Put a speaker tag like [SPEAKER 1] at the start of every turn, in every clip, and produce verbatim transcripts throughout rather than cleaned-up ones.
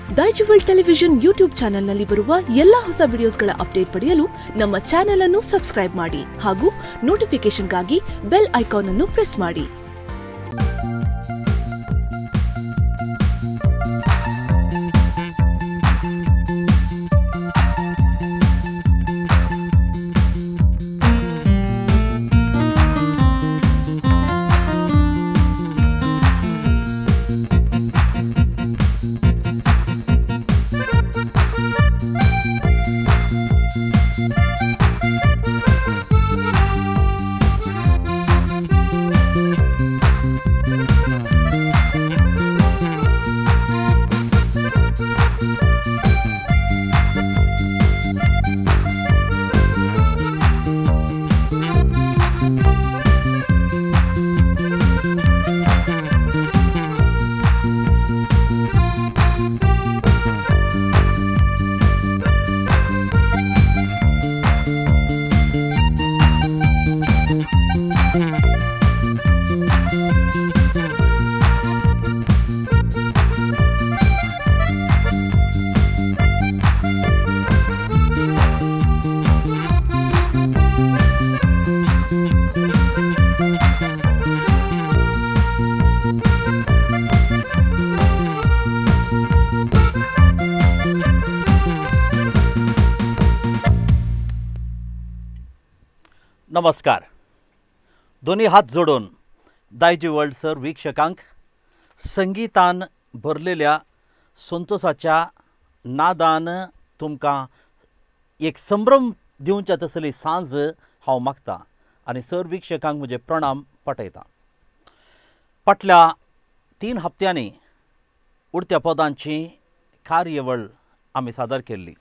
[SPEAKER 1] Daijiworld Television YouTube channel ನಲ್ಲಿ ಬರುವ ಎಲ್ಲಾ ಹೊಸ ವಿಡಿಯೋಸ್ಗಳ ಅಪ್ಡೇಟ್ ಪಡೆಯಲು ನಮ್ಮ ಚಾನೆಲ್ ಅನ್ನು ಸಬ್ಸ್ಕ್ರೈಬ್ ಮಾಡಿ ಹಾಗೂ ನೋಟಿಫಿಕೇಶನ್ಗಾಗಿ ಬೆಲ್ ಐಕಾನ್ ಅನ್ನು ಪ್ರೆಸ್ ಮಾಡಿ.
[SPEAKER 2] नमस्कार. दोन्ही हात जोडून दायजी सर वीक्षकांक संगीतान भरलेल्या संतोषाच्या नादान तुमकां एक संभ्रम दिवच्या तसली सांज हांव मागता आनी सर वीक्षकांक म्हजे प्रणाम पटयता. फाटल्या तीन हप्त्यांनी उडत्या पदांची कार्यवळ आमी सादर केल्ली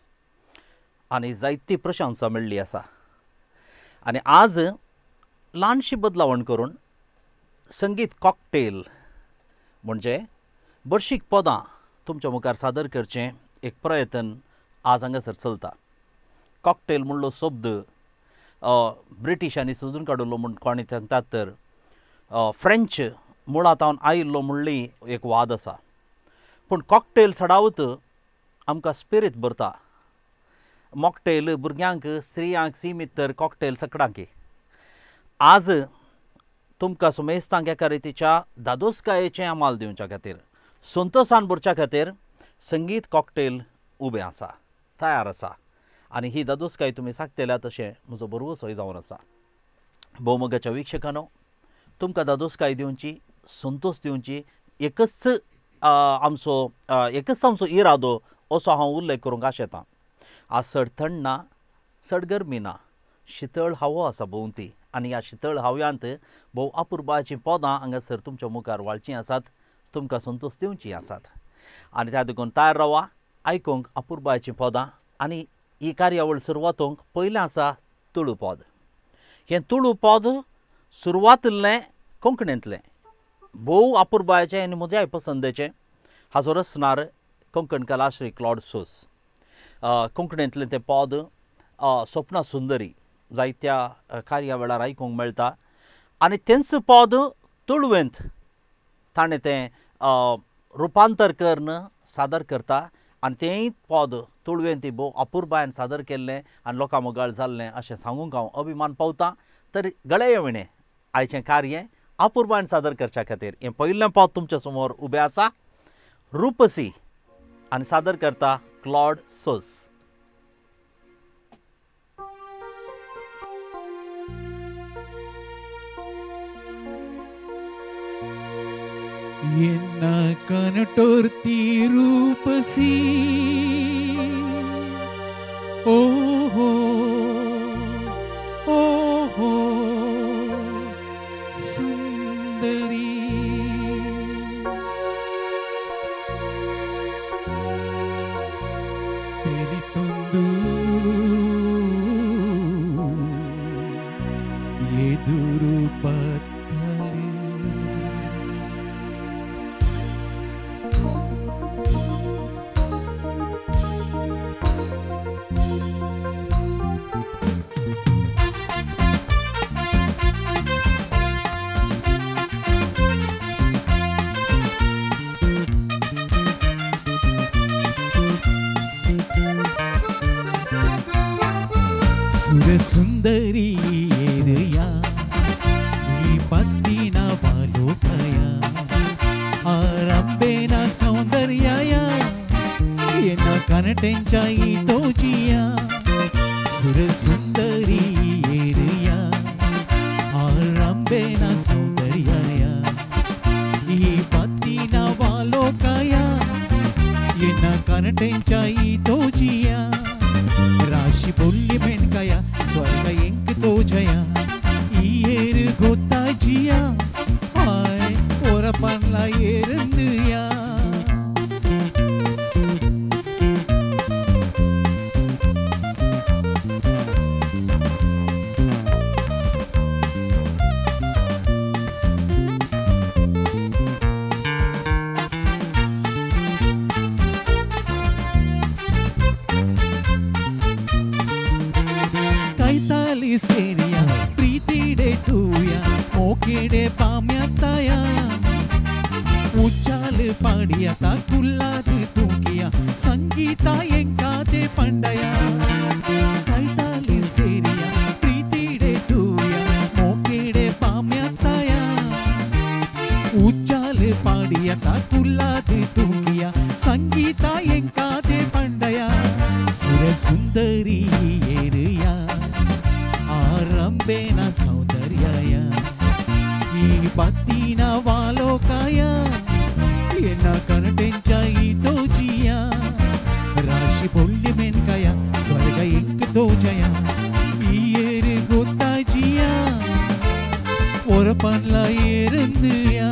[SPEAKER 2] आनी जायती प्रशंसा मेळ्ळी आसा. आनी आज ल्हानशी बदलावण करून संगीत कॉकटेल म्हणजे बरशीक पदां तुमच्या मुखार सादर करचें एक प्रयत्न आज हांगासर चलता. कॉकटेल म्हणलो शब्द ब्रिटिशांनी सोदून काडिल्लो म्हूण कोणी सांगतात तर फ्रेंच मुळांतावन आयिल्लो म्हणली एक वाद आसा. पूण कॉकटेल सडावत आमकां स्पिरीट भरता. मॉकटेल भुरग्यांक स्त्रियांक सीमीत तर कॉकटेल सगळ्यांक. आज तुमकां सुमेस्तांक एका रितीच्या दादोसकायेचें अमाल दिवच्या खातीर संतोशान भरच्या खातीर संगीत कॉकटेल उबें आसा, तयार आसा. आनी ही दादोसकाय तुमी सांगतल्या तशें म्हजो बरो सोय जावन आसा. भोवमोगाच्या वीक्षकांनो, तुमकां दादोसकाय दिवची, संतोश दिवची एकच आमचो एकच आमचो इरादो असो हांव उल्लेख करूंक आशेतां. आज चड थंड ना, चड गरमी ना, शितळ हवो आसा भोंवती आनी ह्या शितळ हव्यांत भोव अपुर्बाचीं पदां हांगासर तुमच्या मुखार वाळचीं आसात, तुमकां संतोश दिवचीं आसात. आनी त्या देखून तयार रावा आयकूंक अपुर्बाचीं पदां. आनी ही कार्यावळ सुरवातूंक पयलें आसा तुळू पद. हें तुळू पद सुरवातलें कोंकणींतलें भोव अपुर्बाचें आनी म्हज्याय पसंदेचें. हाजो रचणार कोंकण कलाश्री क्लॉड सोस. कोंकणींतलें तें पद स्वप्ना सुंदरी जायत्या कार्यावळार आयकूंक मेळटा. आनी तेंच पद तुळवेंत ताणें तें रुपांतर करून सादर करता. आनी तेंय पद तुळवेंत भोव अपुर्बायन सादर केल्लें आनी लोकां मोगाळ जाल्लें अशें सांगूंक हांव अभिमान पावतां. तर गळे येवणे आयचें कार्य अपुर्बायन सादर करच्या खातीर हें पयलें पद तुमच्या समोर उबें आसा. रुपसी आनी सादर करता क्लॉड सोस.
[SPEAKER 3] ಎನ್ನ ಕನಟೋರ್ತಿ ರೂಪಸಿ ಓಹೋ ಓಹೋ ಸುಂದರಿ ತೆಲಿತೊಂದು ಎದುರು ಪತ್ತಲಿ सुरसुंदरी येरया ही पत्तीना वालोकया आरंबेना सौंदर्यया येना कनटेंचा ई तोजिया सुरसुंदरी येरया आरंबेना सौंदर्यया ई पत्तीना वालोकया येना कनटेंचा ई तोजिया राशि बोल्ली मेणकाया स्वर्ग ಎಂಕ್ ತೋಜಯ ಈ ಏರು ಗೊತ್ತಾಜಿಯಾ ಹಾಯ್ ಒರಪನ್ಲ ಏರಂದಿಯಾ सेरिया प्रीतीडे तुया मोकेडे पाम्याताया उच्चाल पाडियाता कुल्लाद तुकिया संगीता एंकादे पंडया कैताली सेरिया प्रीतीडे तुया मोकेडे पाम्याताया उच्चाल पाडियाता कुल्लाद तुकिया संगीता एंकादे पंडया सुरसुंदरी येरया आरंबेना सौंदर्यया ई पत्तीना वालोकया येना कनटेंचा ई तोजिया राशि बोल्ली मेणकाया स्वर्ग ಎಂಕ್ तोजया ई ಏರು ಗೊತ್ತಾಜಿया ಒರಪನ್ಲ ಏರಂದಿಯಾ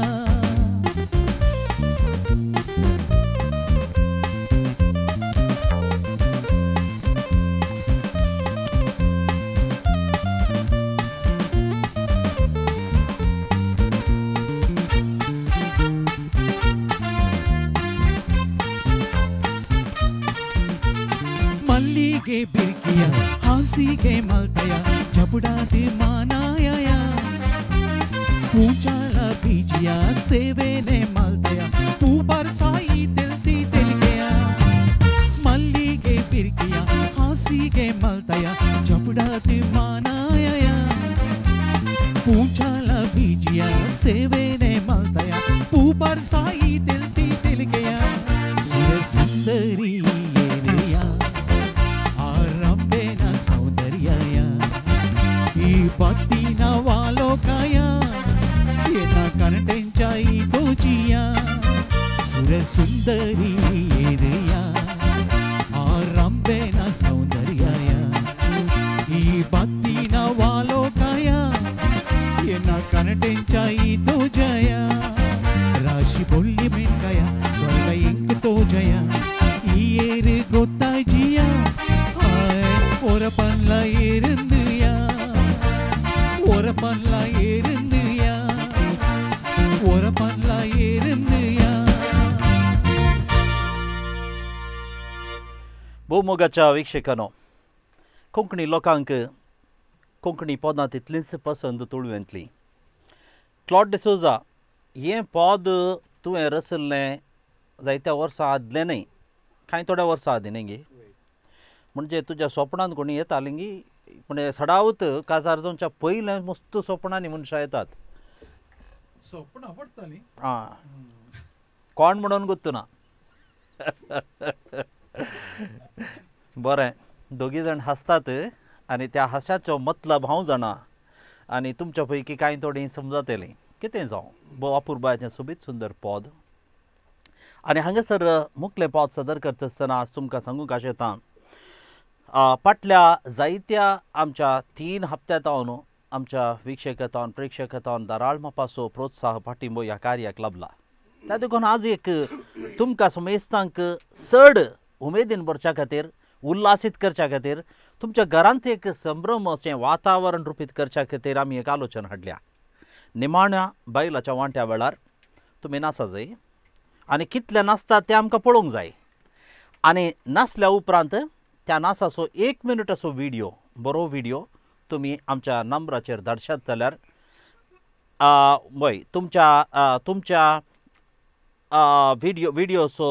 [SPEAKER 3] के बिरकिया हासी के मलतया जबड़ाते मानाया पूचाला बीजिया सेवे ने मलतया तू बरसाई दिलती दिल गया मल्ली के बिरकिया हासी के मलतया जबड़ाते मानाया पूचाला बीजिया सेवे ने मलतया तू बरसाई दिलती दिल गया सुरसुंदरी येरया सौंदर्यया ई पत्तीना वालोकया येना कनटेंचा ई तोजिया सुरसुंदरी येरया आरंबेना सौंदर्यया ई पत्तीना वालोकया येना कनटेंचा ई तोजया राशि बोल्ली मेणकाया स्वर्ग ಎಂಕ್ तोजया ई ಏರು ಗೊತ್ತಾಜಿया ஒரப்பன்ல ஏறுந்தியா ஒரப்பன்ல ஏறுந்தியா ஒரப்பன்ல ஏறுந்திया
[SPEAKER 2] भूमोगाच्या वीक्षकांनो कोंकणी लोकांक कोंकणी पदां तितलींच पसंद तुळवेंतली क्लॉड डिसोजा हें पद तुवें रचल्लें जायत्या वर्सां आदलें न्हय कांय थोड्या वर्सां आदी न्ही गे म्हणजे तुज्या स्वप्नांत कोणी येताली गी म्हणजे सडावत काजारजोनच्या पयलें मस्त स्वप्नांनी मनशां येतात
[SPEAKER 3] स्वप्न पडटाली
[SPEAKER 2] आं कोण म्हणून गुत्तू ना बरें दोगी जाण हसतात आनी त्या हास्याचो मतलब हांव जाणा आनी तुमच्या पैकी कांय थोडीं समजतलीं कितें जावं भोव अपुर्बाचें सोबीत सुंदर पद आनी हांगासर मुखलें पद सदर करता आसतना आज तुमकां सांगूंक आशेता फाटल्या जायत्या आमच्या तीन हप्त्यांतावन आमच्या वीक्षकांतावन प्रेक्षकांतावन दाराळ मापाचो प्रोत्साह पाठिंबो ह्या कार्याक लाभला त्या देखून आज एक तुमकां समेस्तांक चड उमेदीन भरच्या खातीर उल्हासीत करच्या खातीर तुमच्या घरांत एक संभ्रम अशें वातावरण रुपीत करच्या खातीर आमी एक आलोचना हाडल्या निमाण्या बायलाच्या वांट्या वेळार तुमी नाचा जाय आनी कितले नाचतात तें आमकां पळोवंक जाय आनी नाचल्या उपरांत त्या नाचाचो एक मिनट असो व्हिडिओ बरो व्हिडिओ तुमी आमच्या नंबराचेर धाडशात जाल्यार वय तुमच्या तुमच्या व्हिडिओ व्हिडिओचो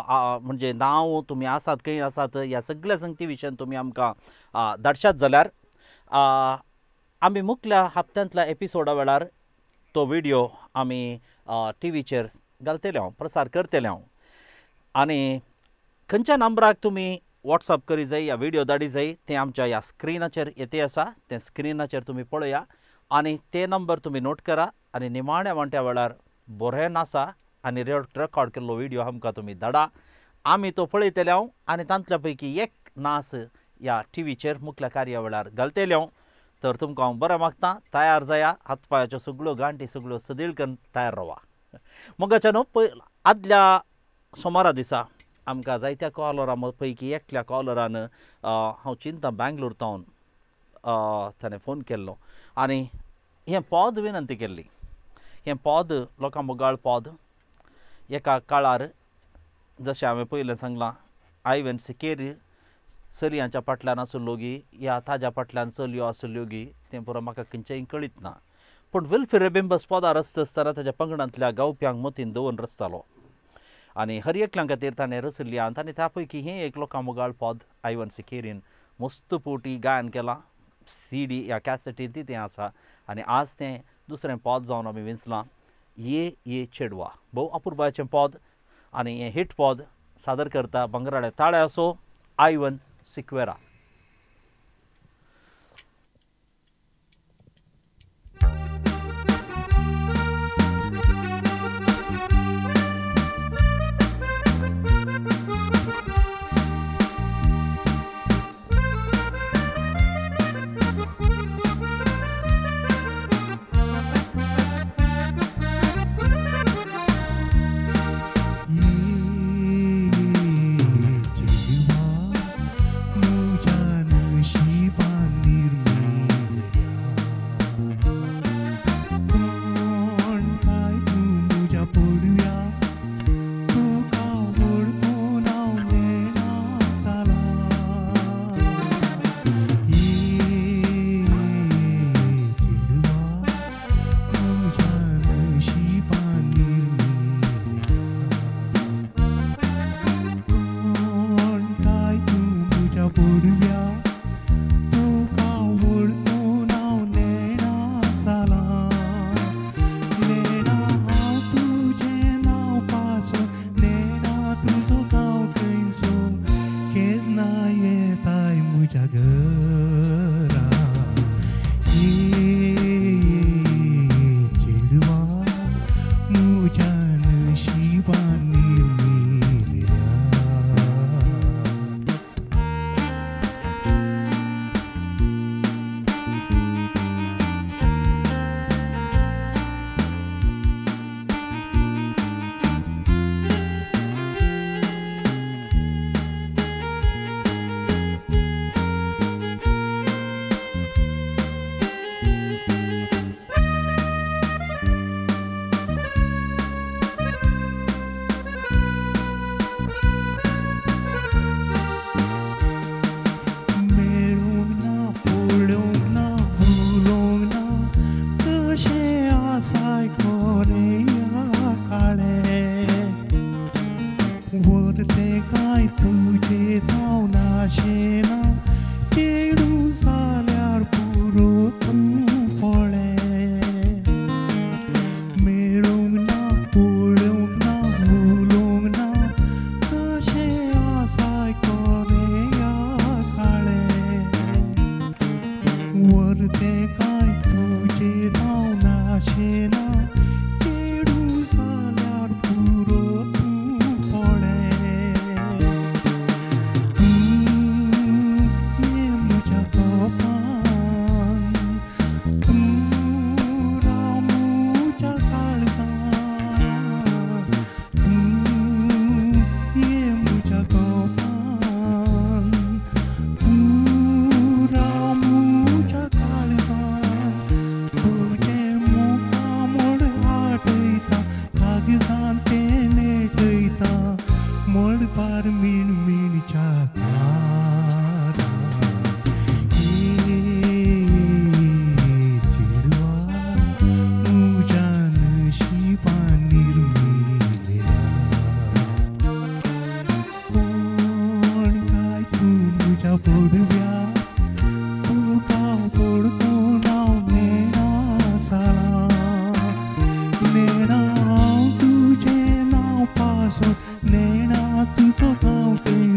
[SPEAKER 2] म्हणजे नांव तुमी आसात खंय आसात ह्या सगळ्या संगती विशयान तुमी आमकां धाडशात जाल्यार आमी मुखल्या हप्त्यांतल्या एपिसोडा वेळार तो व्हिडिओ आमी टी व्हीचेर घालतले हांव प्रसार करतले हांव आनी खंयच्या नंबराक तुमी वॉट्सअप करी जाय या व्हिडिओ धाडी जाय तें आमच्या ह्या स्क्रिनाचेर येते आसा तें स्क्रिनाचेर तुमी पळया आनी ते नंबर तुमी नोट करा आनी निमाण्या म्हणट्या वेळार बरें नासा आनी रेकॉर्ड केल्लो व्हिडिओ आमकां तुमी धाडा आमी तो पळयतले हांव आनी तांतल्या पैकी एक नास ह्या टी व्हीचेर मुखल्या कार्यावळार घालतले हांव तर तुमकां हांव बरें मागतां तयार जाया हातपायाच्यो सगळ्यो गांठी सगळ्यो सदीळ करून तयार रावा मोगाच्यानो पय आदल्या सोमारा दिसा आमकां जायत्या कॉलरां पैकी एकल्या कॉलरान हांव चिंतां बँगलोर तावन ताणें फोन केल्लो आनी हें पद विनंती केल्ली हें पद लोकां मोगाळ पद एका काळार जशें हांवें पयलें सांगलां आयवेन सिकेरी चलयांच्या फाटल्यान आसल्लो गी या ताज्या फाटल्यान चलयो आसल्यो गी तें पुरो म्हाका खंयचेंय कळीत ना पूण विल्फी रेबिंबस पदार आसता आसतना ताच्या पंगडांतल्या गावप्यांक मतीन दवरून रचतालो आनी हर एकल्या खातीर ताणें रचयल्यांत आनी त्या पैकी हें एक लोकां मोगाळ पद आयवन सिकेरीन मस्त पोटी गायन केलां सी डी ह्या कॅसेटींत तें आसा आनी आज तें दुसरें पद जावन आमी विंचलां ये ये चेडवा भोव अपुर्बाचें पद आनी हें हिट पद सादर करता बंगराळे ताळे असो आयवन सिक्वेरा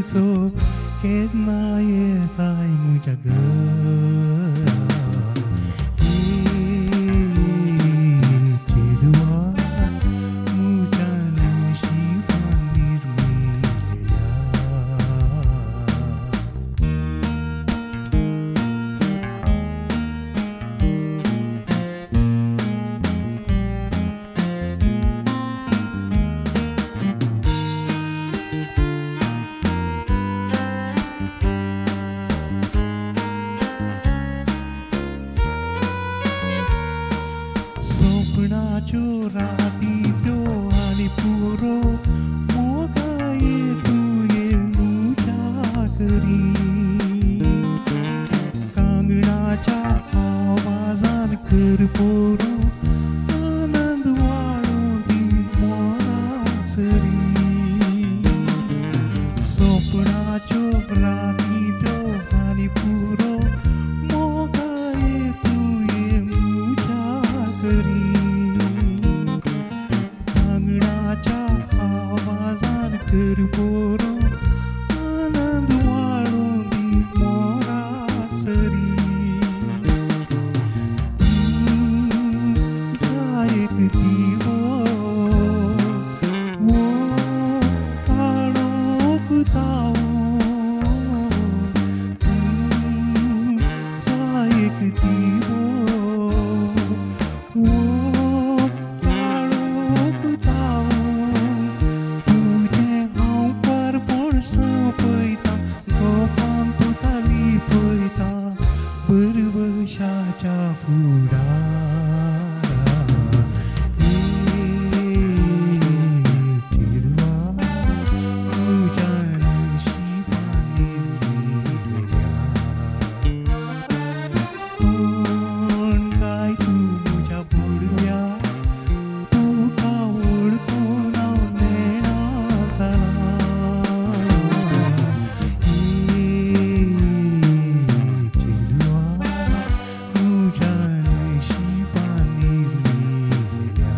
[SPEAKER 3] खैसो केतना येताय मुझ्या घरा चिडवा मुझ्या नशिबान निर्मिल्या स्वप्नाच्यो रातीच्यो आनी पुरो मोगा येतुये मुझ्या घरी कांगणाच्या आवाजान कर पोरो आनंद वाळून दी मोरा सरी स्वप्नाच्यो रातीच्यो आनी पुरो मोगा येतुये मुझ्या घरी कांगणाच्या आवाजान कर पोरो आनंद वाळून दी मोरा सरी जायक दिवो वो काळोख तावो जायक दिवो वो काळोख तावो तुझे हांव परपण सोंपयता गोपान तुका लिपयता परवशाच्या फुडारा चिडवा तुझ्या नशिबान निर्मिल्या कोण काय तू मुझ्या बुडव्या तुका वळखून हांव नेणा जाला चिडवा तुझ्या नशिबान निर्मिल्या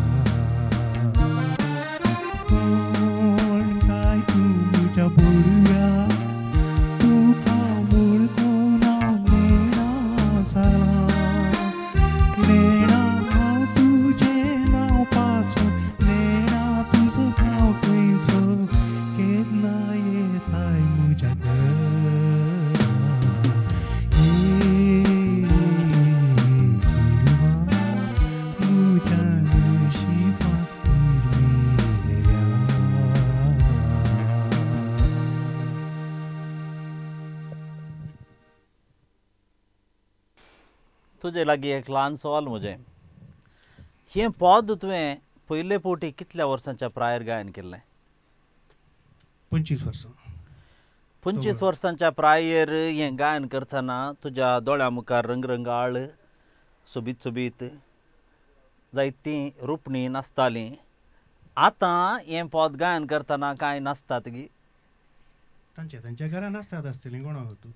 [SPEAKER 3] कोण काय तू मुझ्या बुडव्या तुका वळखून हांव नेणा जाला नेणा हांव तुझें नांव पासून नेणा तुजो गांव खंयचो केन्ना येताय मुझ्या घरा चिडवा मुझ्या नशिबान निर्मिल्या
[SPEAKER 2] तुजे लागीं एक ल्हान सवाल म्हजें हें पद तुवें पयले फावटी कितल्या वर्सांच्या प्रायर गायन केल्लें
[SPEAKER 3] पंचवीस वर्सां
[SPEAKER 2] पंचवीस वर्सांच्या प्रायर हें गायन करतना तुज्या दोळ्या मुखार रंगरंगाळ सोबीत सोबीत जायतीं रुपणी नाचतालीं आतां हें पद गायन करतना कांय नाचतात गी
[SPEAKER 3] तांच्या तांच्या घरान आसतात आसतलीं कोणाक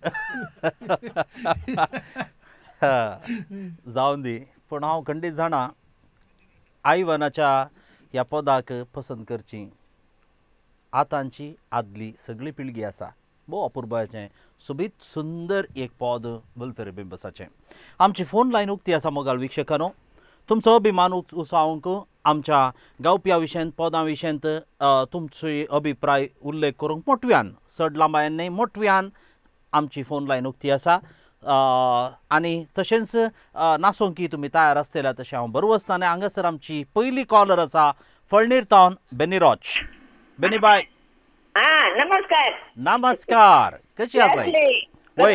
[SPEAKER 2] जावन दी पूण हांव खंडीत जाणा आयवनाच्या ह्या पदाक पसंत करची आतांची आदली सगळी पिळगी आसा भोव अपुर्बाचें सोबीत सुंदर एक पद वेलफेअर बिंबसाचें आमची फोन लायन उक्ती आसा मोगाळ वीक्षकांनो तुमचो अभिमान उसावंक आमच्या गावप्या विशयांत पदां विशयांत तुमचे अभिप्राय उल्लेख करूंक मोटव्यान चड लांबायेन न्हय मोटव्यान आमची फोन लायन उक्ती आसा आनी तशेंच नासोंकी तुमी तयार आसतल्या तशें हांव बरो आसतना हांगासर आमची पयली कॉलर आसा फळणीर तावन बेनिरोच बेनीबाय
[SPEAKER 4] नमस्कार
[SPEAKER 2] नमस्कार कशी आसा वय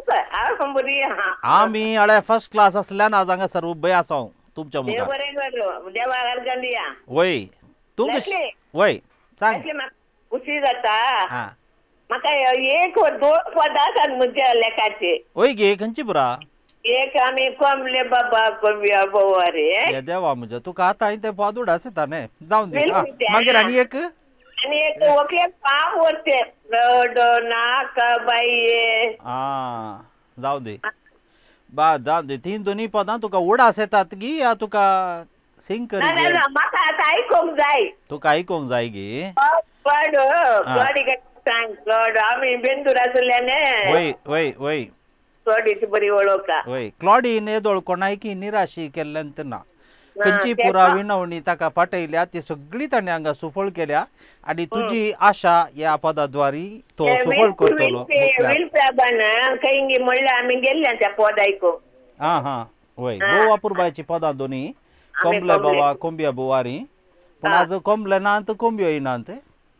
[SPEAKER 2] आमी आळे फर्स्ट क्लास आसल्यान आज हांगासर उबे आसा तुमच्या मुखार वय तूं वय सांग
[SPEAKER 4] खुशी जाता म्हाका एक दोन पदां आसात म्हज्या लेखाचे
[SPEAKER 2] वय गे खंयची पुरा
[SPEAKER 4] एक आमी कोमले बाबा कोमया बोवारे
[SPEAKER 2] हे देवा म्हज्या तुका आतां ते पद उडासता न्ही जावन दी मागीर आनी एक
[SPEAKER 4] आनी एक ओके पांव वरते नाक बाये
[SPEAKER 2] आ जाऊ दे बा जाऊ दे तीन दोन्ही पदां तुका उडास येतात गी या तुका सिंग करी
[SPEAKER 4] म्हाका आतां आयकूंक जाय
[SPEAKER 2] तुका आयकूंक जाय गी
[SPEAKER 4] थँक्स क्लॉड आम्ही बेंदूर असल्याने
[SPEAKER 2] वय वय वय
[SPEAKER 4] क्लॉडीची बरी ओळख
[SPEAKER 2] वय क्लॉडी नेदोळ कोणायकी निराशी केल्ल्यान ना खंयची पुरा विनवणी ताका पाठयल्या ती सगळी ताणें हांगा सुफळ केल्या आनी तुजी आशा ह्या पदाद्वारी तो सुफळ करतलो
[SPEAKER 4] खंय म्हणल्यार आमी गेल्ले त्या पद आयको
[SPEAKER 2] हा हा वय गोवा पुरबायची पदां दोनी कोंबले बाबा कोंबिया बुवारी पण आज कोंबले ना तर कोंबियो येनात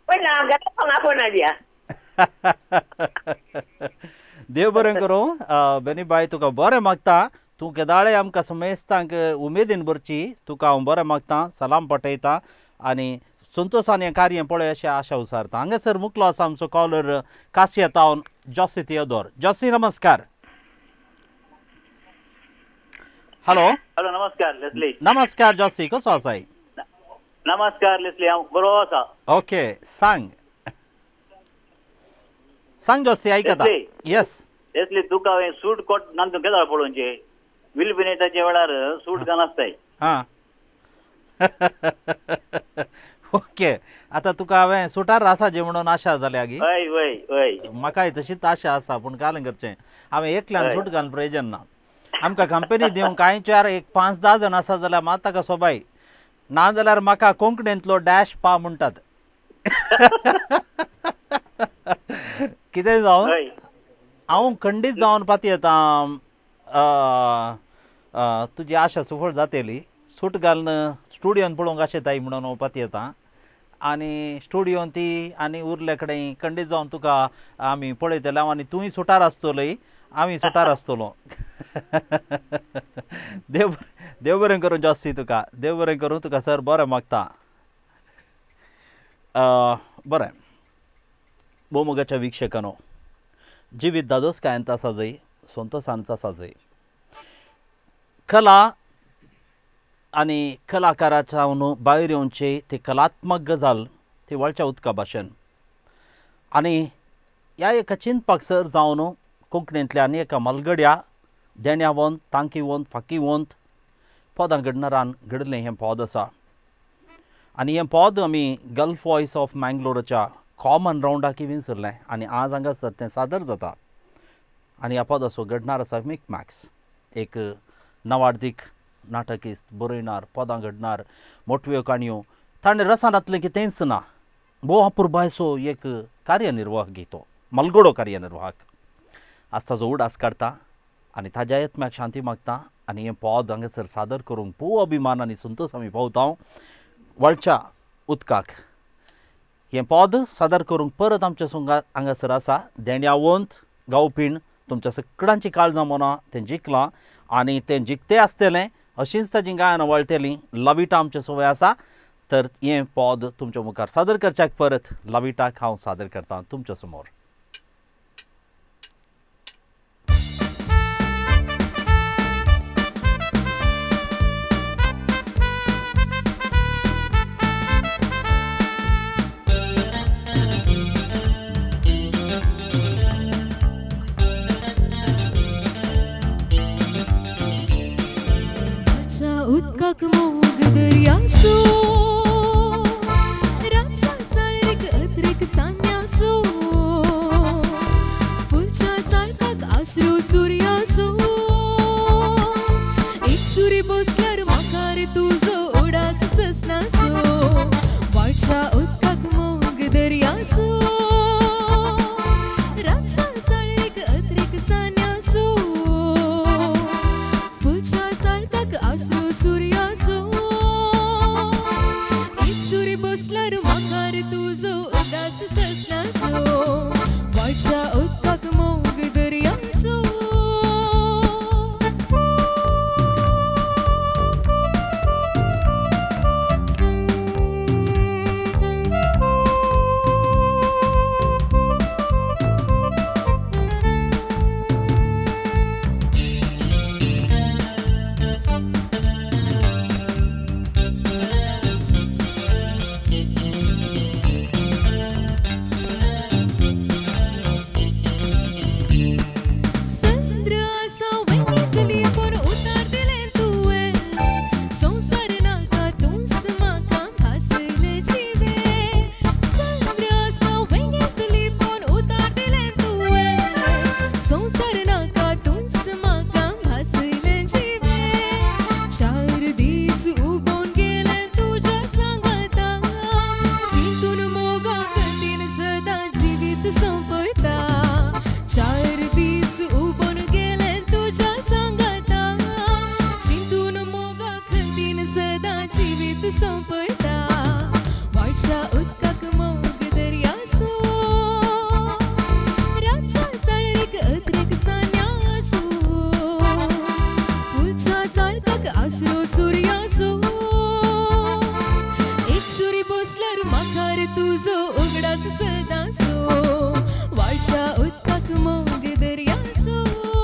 [SPEAKER 2] देव बरें करूं बेनी बाय तुका बरें मागता तूं केदाळे आमकां समेस्तांक उमेदीन भरची तुका हांव बरें मागता सलाम पठयता आनी संतोषान हें कार्य पळय अशें आशा उसारता हांगासर मुकलो आसा आमचो कॉलर कासिया टावन जॉसी थियोदोर जॉसी नमस्कार हॅलो
[SPEAKER 5] हॅलो नमस्कार लेस्ली
[SPEAKER 2] नमस्कार जॉसी कसो आसाय
[SPEAKER 5] नमस्कार लेस्ली हांव बरो आसा
[SPEAKER 2] ओके सांग सांग जॉसी आयकता येस
[SPEAKER 5] लेस्ली तुका हांवें सूट कोट नांतून केदाळ पळोवचे विलबिनेटाच्या वेळार सूट घालनासताय
[SPEAKER 2] हां ओके आतां तुका हांवें सुटार आसाची म्हणून आशा जाल्या गी
[SPEAKER 5] हय हय हय
[SPEAKER 2] म्हाकाय तशीच आशा आसा पूण कालें करचें हांवें एकल्यान सूट घालून प्रयोजन ना आमकां कंपनी दिवंक कांय चार एक पांच धा जाण आसा जाल्यार मात ताका सोबाय ना जाल्यार म्हाका कोंकणींतलो डॅश पा म्हणटात कितें जावन हांव खंडीत जावन पाती येता तुजी आशा सुफळ जातेली सूट घालून स्टुडियोन पळोवंक आशेताय म्हणून हांव पाती येता आनी स्टुडियोन ती आनी उरले कडेन खंडीत जावन तुका आमी पळयतले आनी तुंय सुटार आसतलोय आमी सुटार आसतलो देव देव बरें करूं जास्ती तुका देव बरें करूं तुका सर बरें मागता बरें मोमोगाच्या वीक्षकांनो जिवीत दादोसकायांचा साजय संतोषांचा साजय कला आनी कलाकाराच्या भायर येवचे ती कलात्मक गजाल ती वळच्या उदका भाशेन आनी ह्या एका चिंतपाक सर जावन कोंकणींतल्या आनी एका मलगड्या देण्यावंत तांकीवंत फाकीवंत पदां घडणारान घडलें हें पद आसा आनी हें पद आमी गल्फ वॉयस ऑफ मँगलोराच्या कॉमन रावंडाक विसरलें आनी आज हांगासर तें सादर जाता आनी ह्या पदाचो घडणार आसा मिक मॅक्स एक नवार्थीक नाटकिस्त बरयणार पदां घडणार मोटव्यो काणयो ताणें रसानांतलें कितेंच ना भोव पुरबायसो एक कार्यनिर्वाहक तो मलगडो कार्यनिर्वाहक आज ताजो उडास काडटा आनी ताज्या यत्म्याक शांती मागता आनी हें पद हांगासर सादर करूंक भोव अभिमान आनी संतोश आमी पावता वळच्या उदकाक हें पद सादर करूंक परत आमच्या संघात हांगासर आसा देण्यावंत गांवपीण तुमच्या सगळ्यांची काळजां मनां तें जिखलां आनी तें जिखतें आसतलें अशींच ताजीं गायनां वळटलीं लविटा आमचे सवय आसा तर हें पद तुमच्या मुखार सादर करच्याक परत लविटाक हांव सादर करतां तुमच्या समोर
[SPEAKER 6] उदकाक मोग दर्यासो रातच्या साळेक अद्रेक सान्यासो फुलच्या साळकाक आसरो सुर्यासो एक सुरी बसल्यार म्हाका रे तुजो उडास ससनासो वाळच्या उदकाक मोग दर्यासो रातच्या साळेक अद्रेक सान्यासो फुलच्या साळकाक आसरो सुर्यासो सदा सो वाळशा उदकाक मोग दर्या सो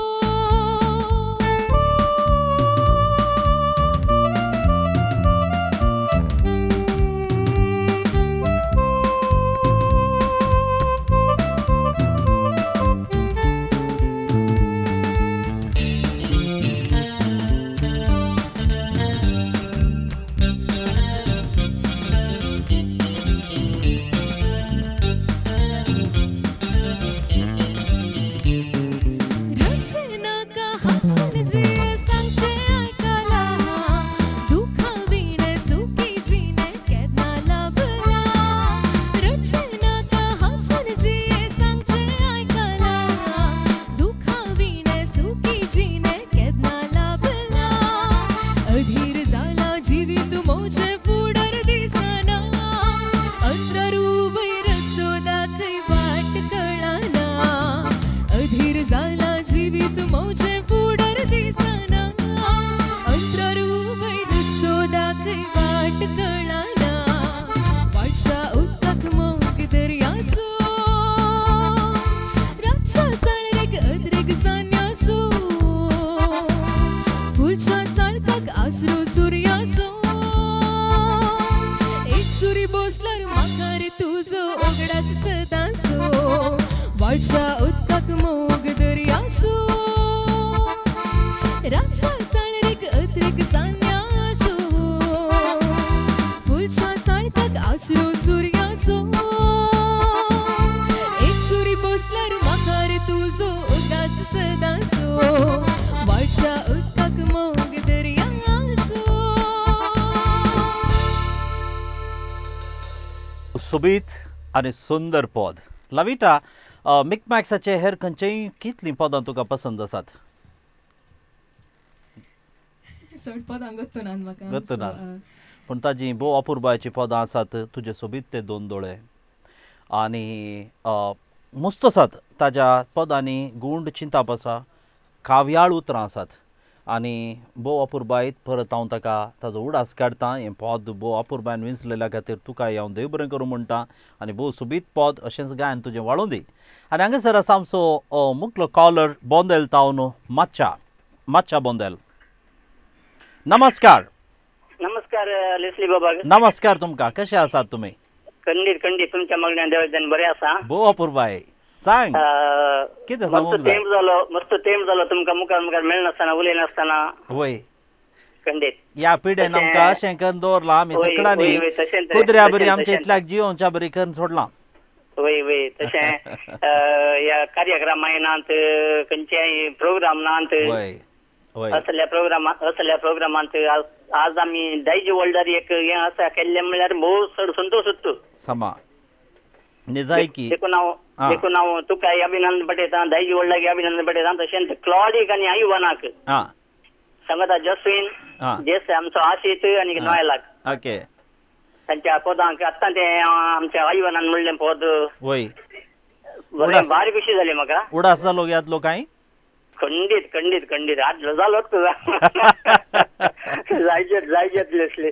[SPEAKER 2] सुबीत आणि सुंदर पद लविटा मिकमॅक्साचे हेर खंयचेय कितलीं पदां तुका पसंद आसात
[SPEAKER 6] चड पदां गत्तुनात म्हाका
[SPEAKER 2] गत्तुनात पूण ताजी भोव अपुर्बायची पदां आसात तुजे सोबीत ते दोन दोळे आनी मस्त आसात ताज्या पदांनी गूंड चिंताप आसा काव्याळ उतरां आसात आनी भोव अपुर्बायत परत हांव ताका ताजो उडास काडटां हें पद भोव अपुर्बायन विंचलेल्या खातीर तुकाय हांव देव बरें करूं म्हणटा आनी भोव सुबीत पद अशेंच गायन तुजें वाडूं दी आनी हांगासर आसा आमचो मुखलो कॉलर बोंदेल तावन माच्छा माच्छा बोंदेल नमस्कार
[SPEAKER 7] नमस्कार लेस्ली बाबा
[SPEAKER 2] नमस्कार तुमकां कशे आसात तुमी
[SPEAKER 7] खंडीत खंडीत तुमच्या मागण्यान देवाच्यान बरें आसा
[SPEAKER 2] भोव अपुर्बाय सांग कितें सांगूंक जाय
[SPEAKER 7] तेंप जालो मस्त तेंप जालो तुमकां मुखार मुखार मेळनासतना उलयनासतना
[SPEAKER 2] वय
[SPEAKER 7] खंडीत
[SPEAKER 2] ह्या पिढेन आमकां अशें करून दवरलां आमी सगळ्यांनी कुत्र्या बरी आमच्या इतल्याक जियोच्या बरी करून सोडलां
[SPEAKER 7] वय वय तशें ह्या कार्यक्रमांत खंयच्याय प्रोग्रामांत असल्या प्रोग्रामांत असल्या प्रोग्रामांत आज आमी दायजी वर्ल्डार एक हें आसा केल्लें म्हणल्यार भोव चड संतोश उत्सव
[SPEAKER 2] समा निजायकी
[SPEAKER 7] देखून हांव देखून हांव तुकाय अभिनंदन पटयतां दायजी वर्ल्डाक अभिनंदन पटयतां तशेंच क्लॉडीक आनी आयुवानाक सांगता जस्वीन जेस आमचो आशीत आनी नॉयलाक
[SPEAKER 2] ओके
[SPEAKER 7] तांच्या पदांक आत्तां तें आमच्या आयुवानान म्हणलें पद
[SPEAKER 2] वय
[SPEAKER 7] बरें बारी कशी जाली म्हाका
[SPEAKER 2] उडास जालो यातलो कांय
[SPEAKER 7] खंडीत खंडीत खंडीत आज जालोच तुझा जायचेत जायचेत लेसले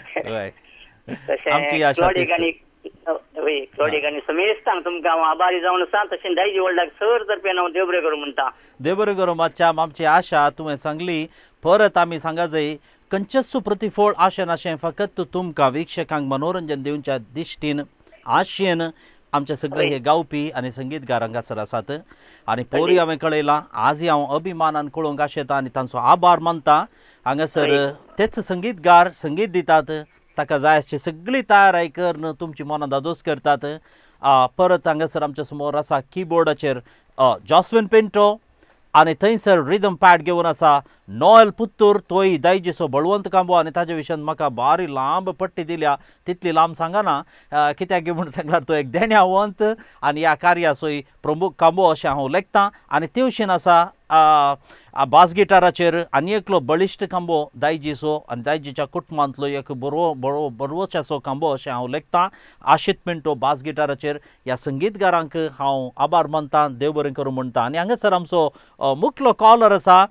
[SPEAKER 7] तशें क्लॉडीक आनी वय क्लॉडीक आनी समेस्तांक तुमकां हांव आभारी जावन आसा तशें दायजी वर्ल्डाक सर तर्फेन हांव देव बरें करूं म्हणटा
[SPEAKER 2] देव बरें करूं मातशें आमची आशा तुवें सांगली परत आमी सांगा जाय खंयचेच प्रतिफळ आशें नाशें फकत तुमकां विक्षकांक मनोरंजन दिवच्या दिश्टीन आशेन आमचे सगळे हे गावपी आनी संगीतकार हांगासर आसात आनी पोरी हांवें कळयलां आजय हांव अभिमानान कळोवंक आशेता आनी तांचो आभार मानता हांगासर तेच संगीतकार संगीत दितात ताका जाय आसची सगळी तयाराय करून तुमची मनां दादोस करतात परत हांगासर आमच्या समोर आसा कीबोर्डाचेर जॉस्विन पिंटो आनी थंयसर रिदम पॅड घेवन आसा नॉयल पुत्तूर तोय दायजीचो बळवंत कांबो आनी ताजे विशयान म्हाका बारी लांब पट्टी दिल्या तितली लांब सांगना कित्याक म्हूण सांगल्यार तो एक देण्यावंत आनी ह्या कार्याचोय प्रमुख कांबो अशें हांव लेखतां आनी ते भशेन आसा बास गिटाराचेर आनी एकलो बळिश्ट कांबो दायजीचो आनी दायजीच्या कुटुंबांतलो एक बरो बरो बरोवच्याचो कांबो अशें हांव लेखतां आशीत पिंटो बास गिटाराचेर ह्या संगीतकारांक हांव आभार मानतां देव बरें करूं म्हणटा आनी हांगासर आमचो मुखलो कॉलर आसा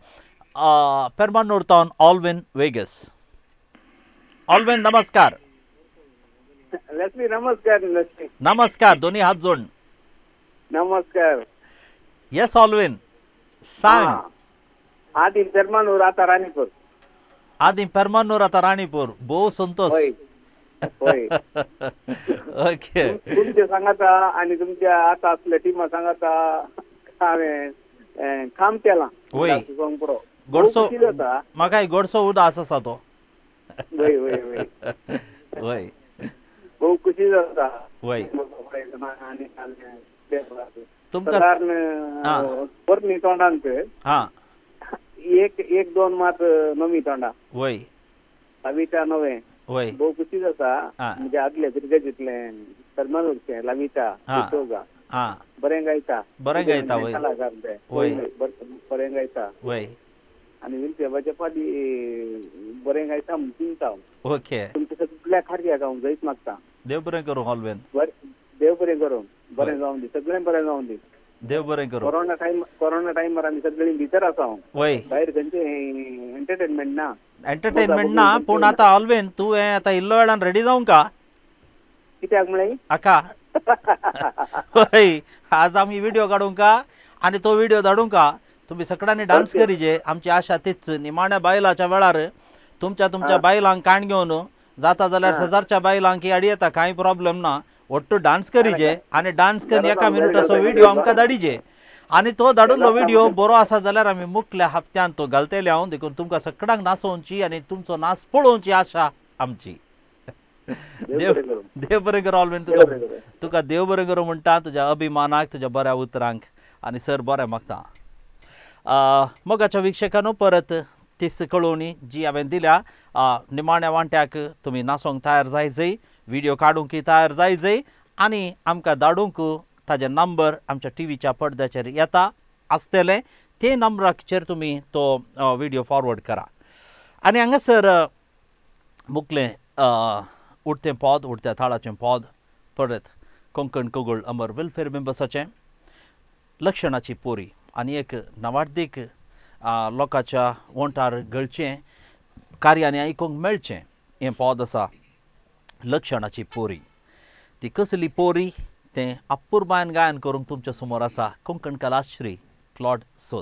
[SPEAKER 2] Permanur town Alvin Vegas Alvin नमस्कार
[SPEAKER 8] लक्ष्मी नमस्कार. लक्ष्मी
[SPEAKER 2] नमस्कार. दोन्ही हात जोड.
[SPEAKER 8] नमस्कार.
[SPEAKER 2] येस ऑलवेन सांग.
[SPEAKER 8] आधी परमानूर आता राणीपूर.
[SPEAKER 2] आधी परमानूर आता राणीपूर. बहु संतोष.
[SPEAKER 8] होय.
[SPEAKER 2] ओके.
[SPEAKER 8] तुमचे सांगाता आणि तुमच्या आता असल्या टीमा सांगाता काम केला.
[SPEAKER 2] होय. गोडसो म्हाका गोडसो उदास आसा तो.
[SPEAKER 8] होय होय होय
[SPEAKER 2] होय.
[SPEAKER 8] बहु खुशी जाता.
[SPEAKER 2] होय.
[SPEAKER 8] तुमका परनी तोंडांत
[SPEAKER 2] हा
[SPEAKER 8] एक एक दोन मात नवी तोंडा.
[SPEAKER 2] होय.
[SPEAKER 8] लविता नवे.
[SPEAKER 2] होय.
[SPEAKER 8] बहु खुशी जाता. म्हणजे आदले क्रिकेटीतले परमानूरचे लविता शितोगा.
[SPEAKER 2] हा
[SPEAKER 8] बरें गायता.
[SPEAKER 2] बरें गायता. होय.
[SPEAKER 8] कलाकार ते.
[SPEAKER 2] होय.
[SPEAKER 8] बरें गायता.
[SPEAKER 2] होय.
[SPEAKER 8] आणि विलचे फाटी बरें गायता म्हणटा.
[SPEAKER 2] ओके.
[SPEAKER 8] तुमच्या सगळ्या खारक्या गावून जायच मागता.
[SPEAKER 2] देव बरें करूं हॉलवेन.
[SPEAKER 8] देव बरें करूं. बरें जावन दी. सगळें बरें जावन दी.
[SPEAKER 2] देव बरें करूं.
[SPEAKER 8] कोरोना टाइम कोरोना टाइमार आमी सगळीं भितर आसा.
[SPEAKER 2] होय.
[SPEAKER 8] भायर खंयचे एंटरटेनमेंट ना.
[SPEAKER 2] एंटरटेनमेंट ना पूण आतां ऑलवेन तूं हें आतां इल्लो वेळान रेडी जावं का?
[SPEAKER 8] कित्याक म्हळें?
[SPEAKER 2] आका होय. आज आमी व्हिडिओ काडूं का आनी तो व्हिडिओ धाडूं का? तुम्ही सगळ्यांनी डान्स करीजे. आमची आशा तीच. निमाण्या बायलाच्या वेळार तुमच्या तुमच्या बायलांक काण घेवन जाता जाल्यार शेजारच्या बायलांक आडी येता. कांय प्रॉब्लेम ना. ಒಟ್ಟು डान्स करीजे आनी डान्स करून एका मिनिटाचो व्हिडिओ आमकां धाडिजे आनी तो धाडिल्लो व्हिडिओ बरो आसा जाल्यार आमी मुखल्या हप्त्यान तो घालतले हांव देखून तुमकां सगळ्यांक नाचोवची आनी तुमचो नाच पळोवची आशा आमची. देव देव बरें करूं ऑलवेन. तुका तुका देव बरें करूं म्हणटा तुज्या अभिमानाक तुज्या बऱ्या उतरांक आनी सर बरें मागता. मोगाच्या विक्षकांनो परत तीच कळोवणी जी हांवें दिल्या. निमाण्या वांट्याक तुमी नाचोंक तयार जायजय. व्हिडिओ काडूंक तयार जायजय आनी आमकां धाडूंक ताजे नंबर आमच्या टीव्हीच्या पडद्याचेर येता आसतले. ते नंबराचेर तुमी तो व्हिडिओ फॉरवर्ड करा. आनी हांगासर मुखलें उडतें पद उडत्या थाळाचें पद परत कोंकण कोगोळ अमर वेलफेअर मेंबर्साचें लक्षणाची पोरी आनी एक नवाड्दीक लोकांच्या वोंटार घडचें कार्यानी आयकूंक मेळचें हें पद आसा. लक्षणाची पोरी. ती कसली पोरी तें अपुर्बायन गायन करूंक तुमच्या समोर आसा कोंकण कलाश्री क्लॉड सोस.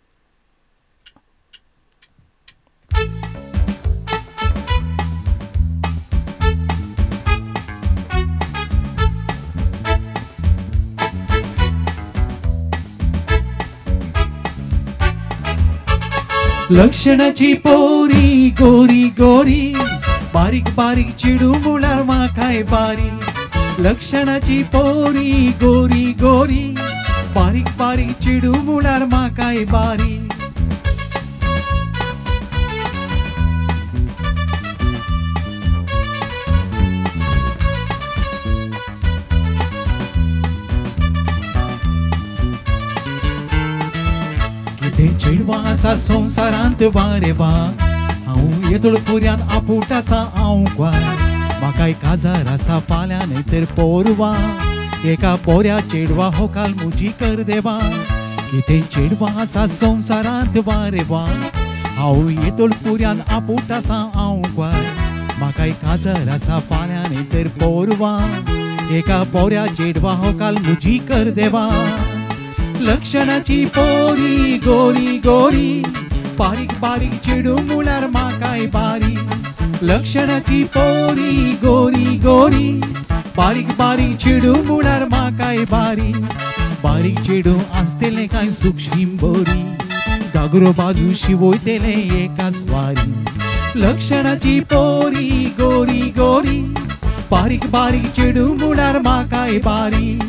[SPEAKER 3] लक्षणाची पोरी गोरी गोरी बारीक बारीक चिडू मुळार माकाय बारी. लक्षणाची पोरी गोरी गोरी बारीक बारीक चिडू मुळार माकाय बारी. कितें चिडवा आसा संवसारांत वारे वा. हांव येतळ पुर्यान आपूट आसा हांव गोंय. म्हाकाय काजार आसा फाल्यां तर पोरवा. एका पोऱ्या चेडवा हो काल मुजी कर देवा. कितें चेडवा आसा संवसारांत वारे वा. हांव येतळ पुर्यान आपूट आसा हांव गोंय. म्हाकाय काजार आसा फाल्यां तर पोरवा. एका पोऱ्या चेडवा हो काल मुजी कर देवा. लक्षणाची पोरी गोरी गोरी बारीक बारीक चिडू मुळार माकाय बारी. लक्षणाची पोरी गोरी गोरी बारीक बारीक चिडू मुळार माकाय बारी. बारीक चिडू आसतले कांय सूक्ष्म बोरी. गागरो बाजू शिवयतले एका स्वारी. लक्षणाची पोरी गोरी गोरी बारीक बारीक चिडू मुळार माकाय बारी.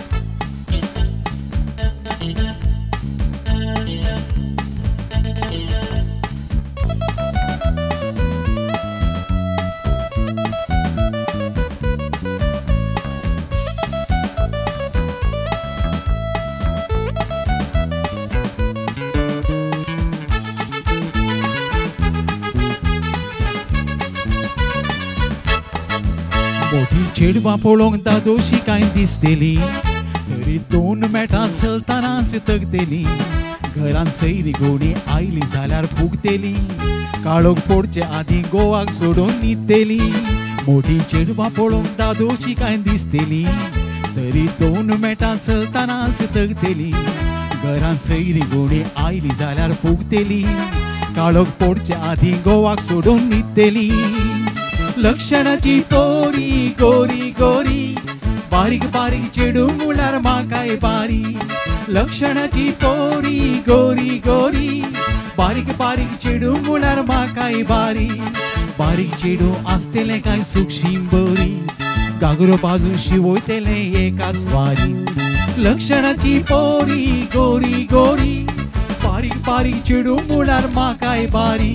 [SPEAKER 3] मोठी चेडवा पळोवंक दादोशी कांय दिसतली. तरी दोन मेटां चलतानाच तगदेली. घरान सैरी गोडी आयली जाल्यार फुगतेली काळोख पडचे आधी गोवाक सोडून न्हिदतेली मोठी चेडवां पळोवंक दादोशी काय दिसतेली तरी दोन मेटां चलतना सतगतेली घरान सैरी गोडी आयली जाल्यार फुगतेली काळोख पडचे आधी गोवाक सोडून न्हिदतेली लक्षणाची पोरी गोरी गोरी बारीक बारीक चेडू मुळार म्हाकाय बारी लक्षणाची पोरी गोरी गोरी बारीक बारीक चेडू मुळार म्हाकाय बारी बारीक चेडू आसतेले काय सुक्षीम बरी गागरो बाजू शिवयतेले एका स्वारी लक्षणाची पोरी गोरी गोरी बारीक बारीक चेडू मुळार म्हाकाय बारी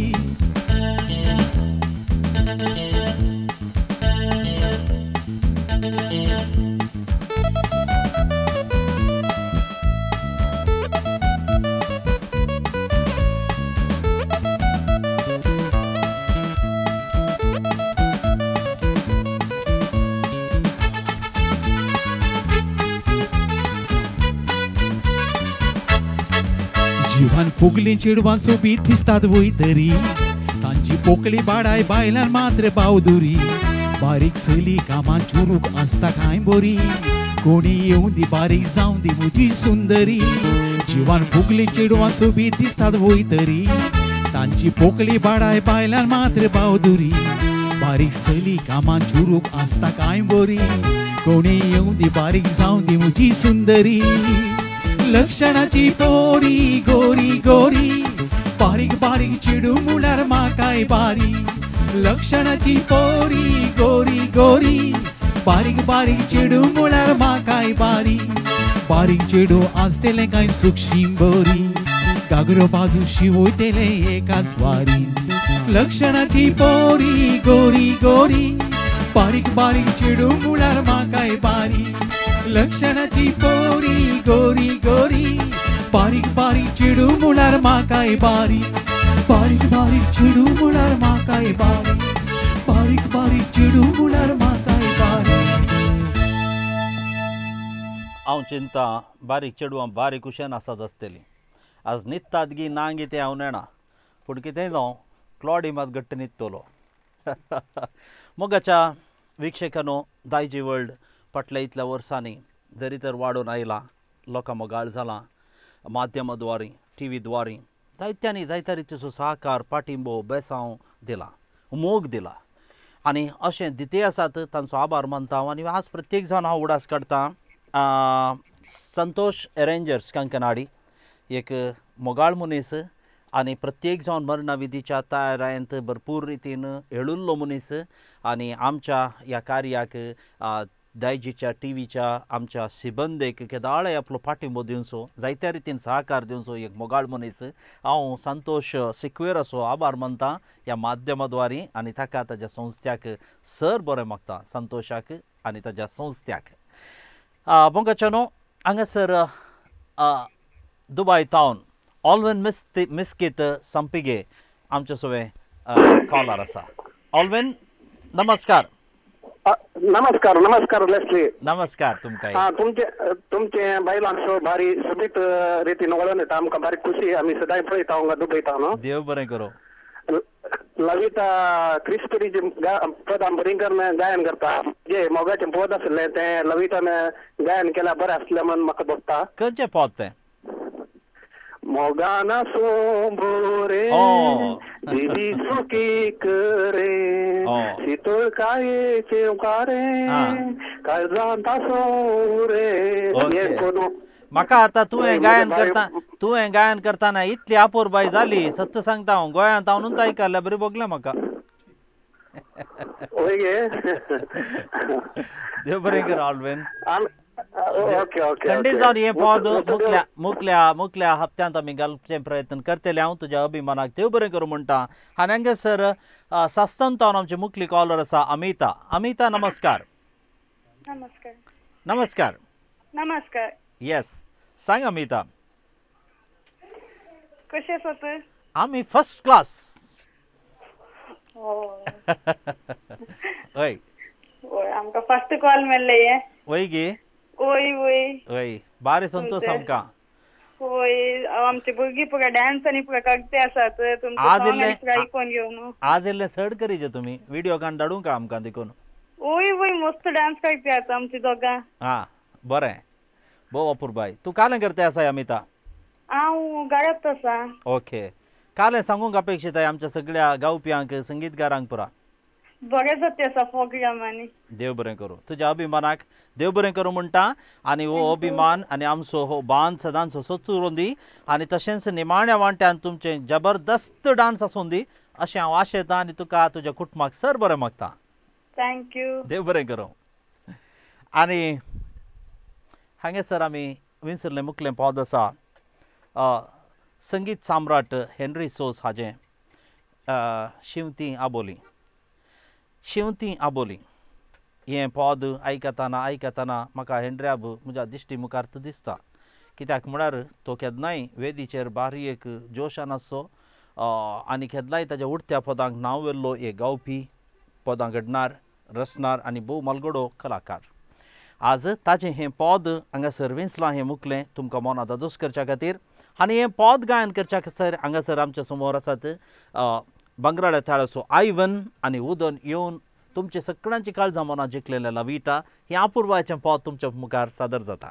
[SPEAKER 3] जीवन फुगली चेडवां सोबीत दिसतात वय तरी तांची पोकळी बाडाय बायलां मात्र बावदुरी बारीक सली कामां चुरूक आसता काय बरी कोणी येऊन दी बारीक जावं दी म्हजी सुंदरी जीवन फुगली चेडवां सोबीत दिसतात वय तरी तांची पोकळी बाडाय बायलां मात्र बावदुरी बारीक सली कामां चुरूक आसता काय बरी कोणी येऊन दी बारीक जावं दी म्हजी सुंदरी लक्षणाची पोरी गोरी गोरी बारीक बारीक चेडू मुळार म्हाकाय बारी लक्षणाची पोरी गोरी गोरी बारीक बारीक चेडू मुळार म्हाकाय बारी बारीक चेडू आसतेले काय सुक्षीम बरी गागरो बाजू शिवयतेले एका स्वारी लक्षणाची पोरी गोरी गोरी बारीक बारीक चेडू मुळार म्हाकाय बारी लक्षणाची पोरी गोरी गोरी बारीक बारीक चेडू मुळार म्हाकाय बारी बारीक बारीक चेडू मुळार म्हाकाय बारी बारीक बारीक चेडू मुळार म्हाकाय बारी
[SPEAKER 2] हांव चिंता बारीक चेडवां बारीक कुशेन आसात आसतली आज न्हिदतात गी नांगी ते हांव नेणा पूण कितेंय जावं क्लॉड मात घट्ट न्हिदतलो मोगाच्या वीक्षकांनो दायजी वर्ल्ड फाटल्या इतल्या वर्सांनी जरी तर वाडून आयला लोकां मोगाळ जालां माध्यमाद्वारे टी व्ही द्वारे जायत्यांनी जायत्या रितीचो सहकार पाठिंबो बेसांव दिला मोग दिला आनी अशें दिते आसात तांचो आभार मानता हांव आनी आज प्रत्येक जाण हांव उडास काडटां संतोष एरेंजर्स कंकनाडी एक मोगाळ मनीस आनी प्रत्येक जावन मरणविधीच्या तयारेंत भरपूर रितीन हेळुल्लो मनीस आनी आमच्या ह्या कार्याक दायजीच्या टी व्हीच्या आमच्या सिबंदेक केदाळे आपलो पाठिंबो दिवचो जायत्या रितीन सहकार दिवचो एक मोगाळ मनीस हांव संतोष सिक्वेर असो आभार मानता ह्या माध्यमाद्वारे आनी ताका ताज्या संस्थ्याक सर बरें मागता संतोषाक आनी ताज्या संस्थ्याक पंकजानो हांगासर दुबय टावन ऑल्वेन मिस मिस्कीत संपिगे आमचे सोवे कॉलर आसा ऑल्वेन नमस्कार
[SPEAKER 8] नमस्कार नमस्कार लेस्ली
[SPEAKER 2] नमस्कार तुमकां
[SPEAKER 8] हां तुमचे तुमचे बायलांचो भारी सुबीत रितीन वळोवन येता आमकां बारीक खुशी आमी सदांय पळयता हांगा दुबयता न्हू
[SPEAKER 2] देव बरें करूं
[SPEAKER 8] लविता क्रिस्परीचे पद आंबरीकर गायन करता जे मोगाचें पद आसलें तें लवितान गायन केल्यार बरें आसलें म्हण म्हाका दिसता
[SPEAKER 2] खंयचें पद तें
[SPEAKER 8] मोगाना सोंबोरे दिदी सुखी करे शीतळ कायेचे उकारे काळजांता सोरे
[SPEAKER 2] म्हाका आतां तुवें गायन करता तुवें गायन करतना इतली आपोरबाई जाली सत्य सांगता हांव गोंयांत हांव न्हू आयकल्ल्या बरें भोगलें म्हाका देव बरें कर ऑल्वेन थंडी जावन हे पद मुखल्या मुखल्या मुखल्या हप्त्यांत आमी घालचे प्रयत्न करतले हांव तुज्या अभिमानाक देव बरें करूं म्हणटा आनी हांगासर सास्तंत हांव आमची मुखली कॉलर आसा अमिता अमिता नमस्कार
[SPEAKER 9] नमस्कार
[SPEAKER 2] नमस्कार
[SPEAKER 9] नमस्कार
[SPEAKER 2] येस सांग अमिता
[SPEAKER 9] कशें आसा तूं
[SPEAKER 2] आमी फर्स्ट क्लास हय
[SPEAKER 9] हय आमकां फर्स्ट कॉल मेळ्ळे हे
[SPEAKER 2] वय गे
[SPEAKER 9] ओय वय
[SPEAKER 2] वय बारे संतोष आमकां
[SPEAKER 9] होय आमचे भुरगी पुरा डान्स आणि पुरा करते आसात तुमचे
[SPEAKER 2] आज
[SPEAKER 9] song
[SPEAKER 2] इल्ले
[SPEAKER 9] आणि पुरा ऐकून घेऊन
[SPEAKER 2] आज इल्ले चड करीचे तुमी व्हिडिओ कान धाडूं का आमकां देखून
[SPEAKER 9] होय होय मस्त डान्स करते आता आमची दोघां
[SPEAKER 2] हां बरें भोव अपूर्बाई तूं कालें करते आसा अमिता
[SPEAKER 9] हांव गायत आसा
[SPEAKER 2] ओके कालें सांगूंक अपेक्षीत आहे आमच्या सगळ्या गावप्यांक संगीतकारांक पुरा
[SPEAKER 9] बरें जाते आसा प्रोग्रामांनी
[SPEAKER 2] देव बरें करूं तुज्या अभिमानाक देव बरें करूं म्हणटा आनी हो अभिमान आनी आमचो हो बांद सदांच असोच उरोवन दी आनी तशेंच निमाण्या वांट्यान तुमचें जबरदस्त डान्स आसून दी अशें हांव आशेतां आनी तुका तुज्या कुटुंबाक सर बरें मागता
[SPEAKER 9] थँक्यू
[SPEAKER 2] देव बरें करूं आनी हांगेसर आमी विंसरलें मुखलें पद आसा संगीत सम्राट हेनरी सोस हाजें शिवती आबोली शिवती आबोली हें पद आयकतना आयकतना म्हाका हेंड्र्याब म्हज्या दिश्टी मुखार दिसता कित्याक म्हळ्यार तो केन्नाय वेदीचेर बारीक जोशान आसचो आनी केन्नाय ताच्या उडत्या पदांक नांव वेल्लो एक गावपी पदां घडणार रचणार आनी भोव मालगडो कलाकार आज ताचें हें पद हांगासर विंसलां हें मुखलें तुमकां मनांत दोस करच्या खातीर आनी हें पद गायन करच्या खातीर हांगासर आमच्या समोर आसात बंगराळे थाळाचो आयवन आनी उदन येवन तुमचे सगळ्यांची काळजां मनां जिखलेले लविटा हें अपूर्वाचें पद तुमच्या मुखार सादर जाता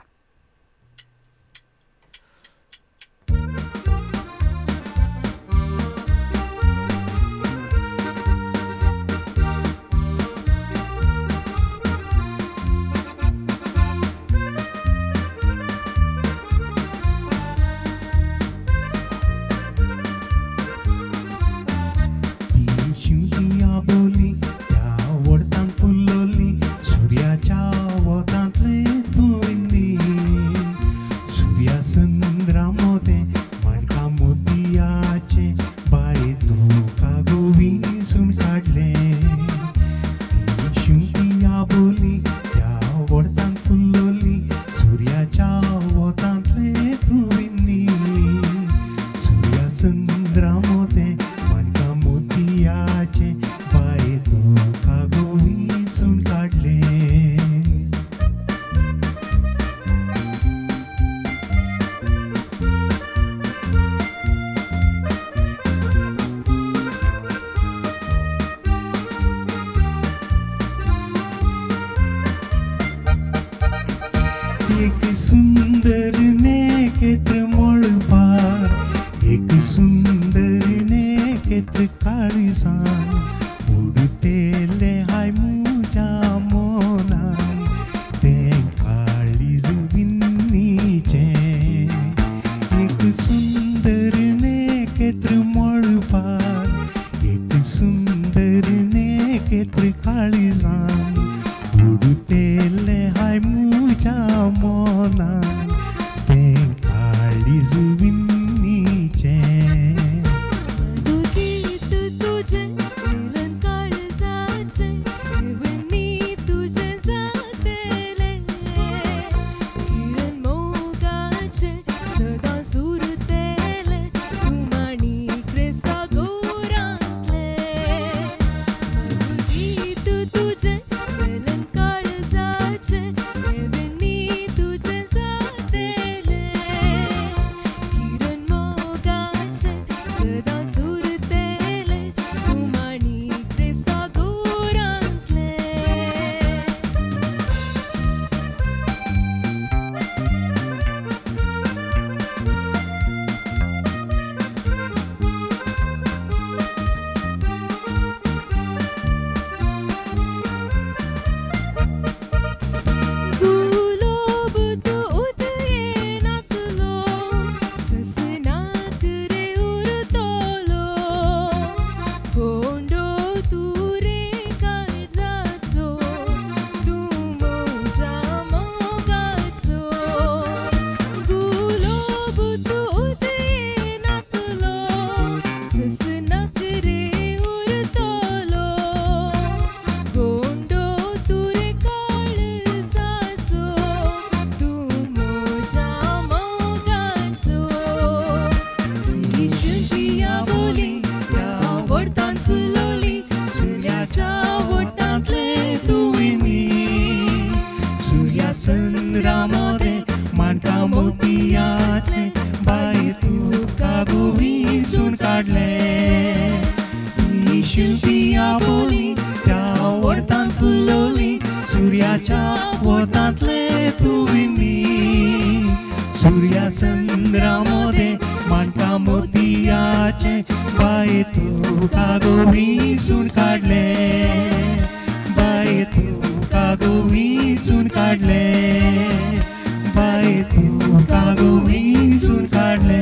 [SPEAKER 3] सूर्याच्या वतांतले तुमी मी सूर्या चंद्रामध्ये मांडटा मोतियाचे बाय तू कागो विसून काढले बाय तू कागो विसून काढले बाय तू कागो विसून काढले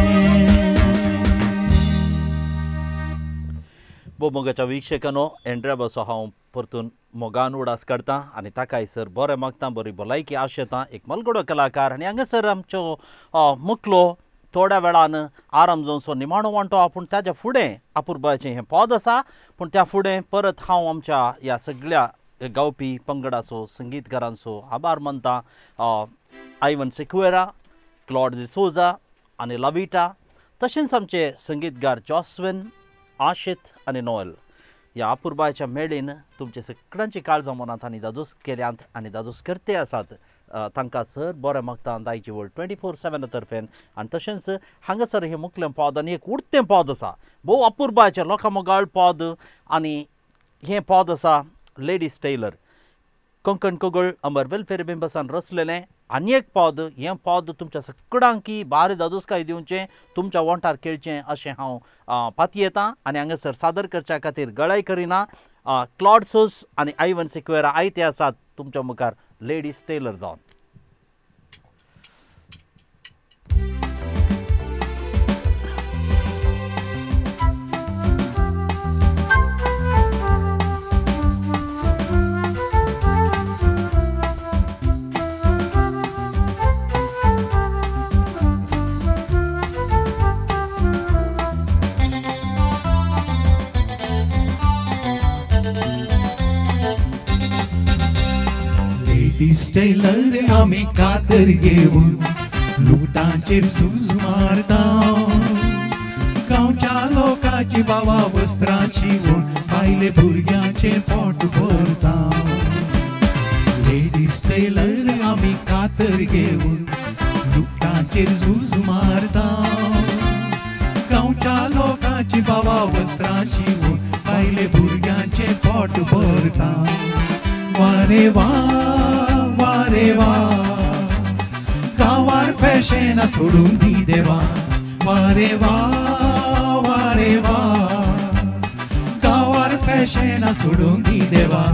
[SPEAKER 2] बो मोगाच्या वीक्षकांनो एंड्रे बसो हांव परतून मोगान उडास करता आनी ताकाय सर बरें मागता बरी भलायकी आशेता एक मलगडो कलाकार आनी हांगासर आमच्यो मुखलो थोड्या वेळान आराम जावचो निमाणो वांटो पूण ताच्या फुडें अपुर्बाचें हें पद आसा पूण त्या फुडें परत हांव आमच्या ह्या सगळ्या गावपी पंगडाचो संगीतकारांचो आभार मानता आयवन सिक्वेरा क्लॉड डिसोजा आनी लाविटा तशेंच आमचे संगीतकार जॉस्विन आशित आनी नोएल ह्या अपुर्बाच्या मेळीन तुमचे सगळ्यांची काळजां मनांत आनी दादूस केल्यांत आनी दादूस करते आसात तांकां सर बरें मागता दायची वर्ल्ड ट्वेंटी फोर सेवन तर्फेन आनी तशेंच हांगासर हें मुखलें पद आनी एक उडतें पद आसा भोव अपुर्बाचें लोकां मोगाळ पद आनी हें पद आसा लेडीज टेलर कोंकण कोगळ अमर वेलफेर बिंबसान रचलेलें आनी एक पद हें पद तुमच्या सगळ्यांकी बारी दादूसकाय दिवचें तुमच्या वंठार खेळचें अशें हांव पातयेतां आनी हांगासर सादर करच्या खातीर गळाय करिना क्लॉड सोस आनी आयवन सिक्वेरा आयते आसात तुमच्या मुखार लेडीज टेलर जावन
[SPEAKER 3] टेलर आम्ही कातर घेऊन लुटांचेर झूज मारता गांवच्या लोकांची बाबा वस्त्रां शिवून बायले भुरग्यांचे पोट भरता लेडीज टेलर आम्ही कातर घेऊन लुटांचेर झूज मारता गांवच्या लोकांची बाबा वस्त्रां शिवून बायले भुरग्यांचे पोट भरता वारे वा वारे वा गावार फॅशन सोडून दी देवा वारे वा वारे वा गावार फॅशन सोडून दी देवा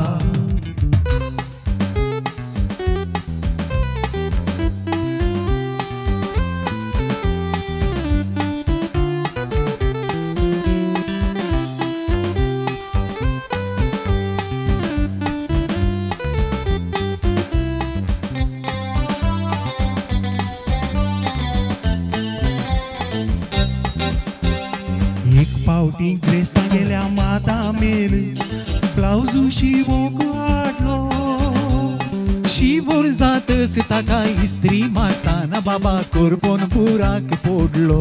[SPEAKER 3] पावटी क्रेस्ता गेल्या माता मेल ब्लाउजू शिवोंक वाटलो शिवोर जातस ताका इस्त्री मारताना बाबा करपोन बुराक फोडलो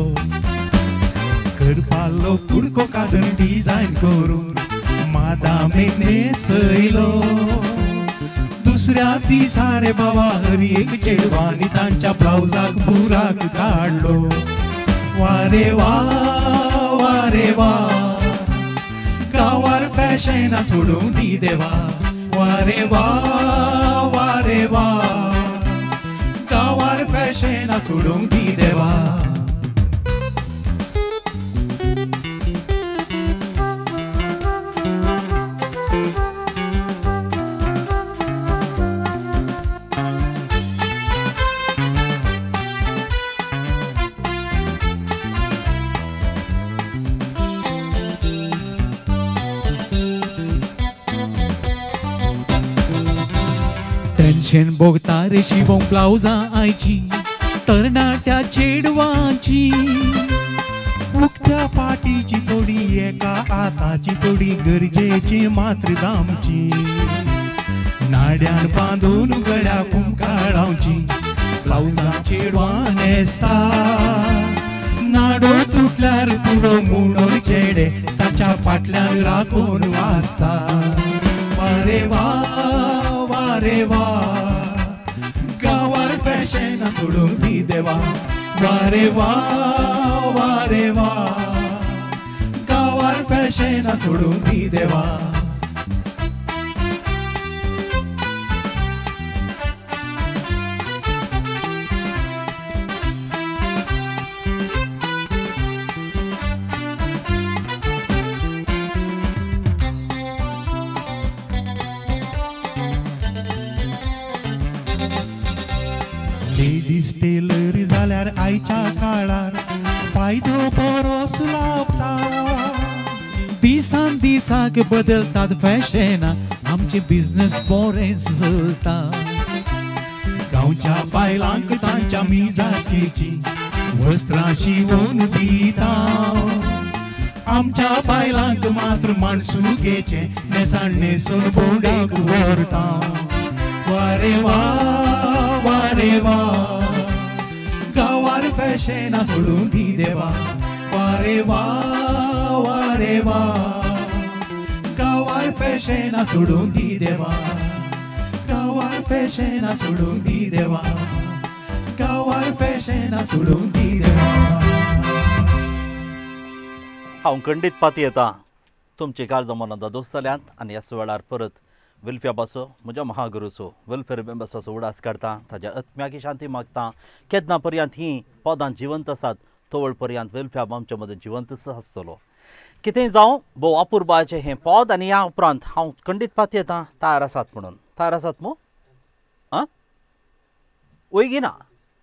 [SPEAKER 3] करपालो कुडको काडून डिजायन करून मादामेक नेसयलो दुसऱ्या दिसा रे बाबा हर एक चेडवानी तांच्या ब्लाउजाक बुराक काडलो वारे वा वारे वा गावार फॅशन सोडून दी देवा वारे वा वारे वा गावार फॅशन सोडून दी देवा टेन्शन भोगता रे शिवोंक ब्लाउजां आयची तरणाट्या चेडवांची उक्त्या पाटीची थोडी एका हाताची थोडी गरजेची मात्र दामची नाड्यान बांदून गळ्या कुंकाळांची ब्लाउजां चेडवां न्हेसता नाडो तुटल्यार पुरो मुणोर चेडे ताच्या फाटल्यान राखून वाचता वारे वा वारे वा गावार फॅशन सोडून दी देवा वारे वा वारे वा गावार फॅशन सोडून दी देवा आयच्या काळार फायदो बरो सुलाबता दिसान दिसाक बदलतात फॅशना आमचे बिझनेस बरें चलता गांवच्या बायलांक तांच्या मिजाचेची वस्त्रां शिवून दिता आमच्या बायलांक मात्र माणसुकेचे नेसाण नेसून भोंडेक व्हरता वारे वा वारे वा गांवार फॅशना सोडून दी देवा वारे वा वारे वा गांवार फॅशना सोडून दी देवा गांवार फॅशना सोडून दी देवा गांवार फॅशना सोडून दी देवा
[SPEAKER 2] हांव खंडीत पाती येता तुमची काळजां मनांत दोस्त जाल्यांत आनी ह्याच वेळार परत वेल्फ्याबाचो म्हज्या महागुरूचो वेल्फेअर मेंबर्साचो उडास काडटा ताज्या आत्म्याकी शांती मागता केन्ना पर्यंत ही पदां जिवंत आसात तवळ पर्यंत वेल्फ्याब आमचे मदें जिवंतच आसतलो कितेंय जावं भोव अपुर्बाचें हें पद आनी ह्या उपरांत हांव खंडीत पाती येता तयार आसात म्हणून तयार आसात मू आं ओयगी ना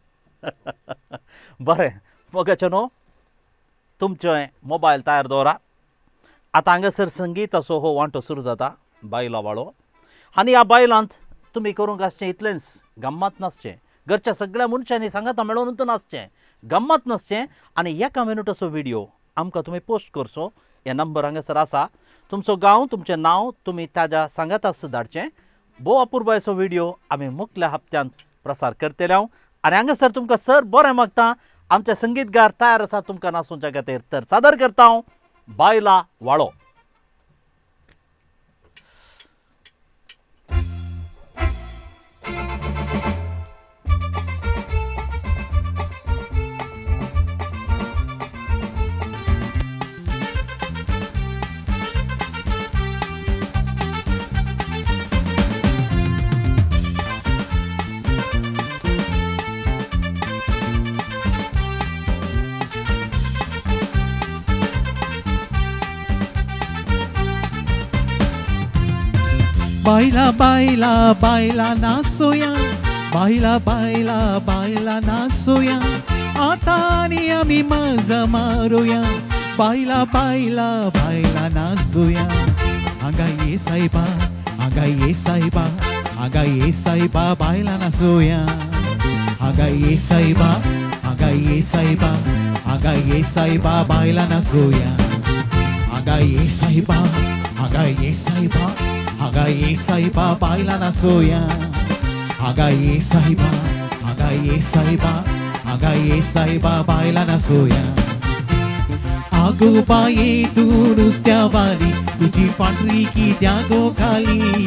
[SPEAKER 2] बरें मोगाचें न्हू तुमचे मोबायल तयार दवरा आतां हांगासर संगीताचो हो वांटो सुरू जाता बायला वाळो आनी ह्या बायलांत तुमी करूंक आसचें इतलेंच गम्मत नासचें घरच्या सगळ्या मनशांनी सांगाता मेळोनूच नासचें गम्मत नासचें आनी एका मिनटाचो व्हिडिओ आमकां तुमी पोस्ट करचो हे नंबर हांगासर आसा तुमचो गांव तुमचें नांव तुमी ताज्या सांगाताच धाडचें भोव अपुर्बायचो व्हिडिओ आमी मुखल्या हप्त्यांत प्रसार करतले हांव आनी हांगासर तुमकां सर बरें मागता आमचे संगीतगार तयार आसा तुमकां नाचोवच्या खातीर तर सादर करता हांव बायला वाळो
[SPEAKER 3] बायला बायला बायला नाचोया बायला बायला बायला नाचोया आता आनी आमी मजा मारूया बायला बायला बायला नाचोया हांगा ये सायबा हांगा ये सायबा हांगा ये सायबा बायला नाचोया हांगा ये सायबा हांगा ये सायबा हांगा ये सायबा बायला नाचोया हांगा ये सायबा हांगा ये सायबा हांगा ये सायबा बायला नाचोया हांगा ये सायबा हांगा ये सायबा हांगा ये सायबा बायला नाचोया आगो बाये तू नुस्त्या वाली तुजी पांढरी कित्या गो खाली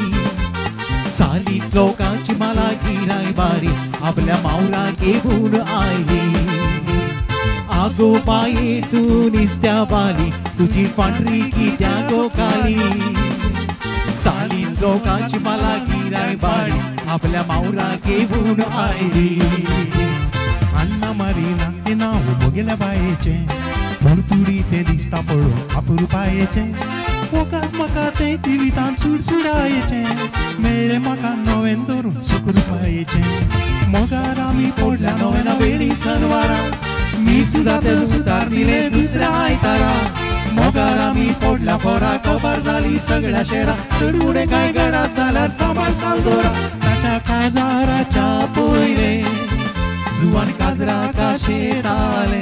[SPEAKER 3] सालीत लोकांची मला गिराय बारी आपल्या मावरा घेऊन आयली आगो बाये तू नुस्त्या वाली तुजी पांढरी कित्या गो खाली सालीन लोकांची मला गिराय बारी आपल्या मावरा घेऊन आयली अण्णा मारिना ते नाव बघेल्या बायेचे थोडथुडी ते दिसता पळो अपुरुपायेचे पोकात म्हाका ते टिव्हीतान सुडसुडायेचे मेळे म्हाका नवें धरून सुकुरपायेचे मोगार आमी पडल्या नव्या वेळी सनवारा मीस जाते सुतार दिले दुसऱ्या आयतारा मोगार आमी पडल्या फोरा खबर जाली सगळ्या शेरा चढुडे काय गडात जाल्यार सांबाळ सालदोरा ताच्या काजाराच्या पयले जुवान काजरा काशेताले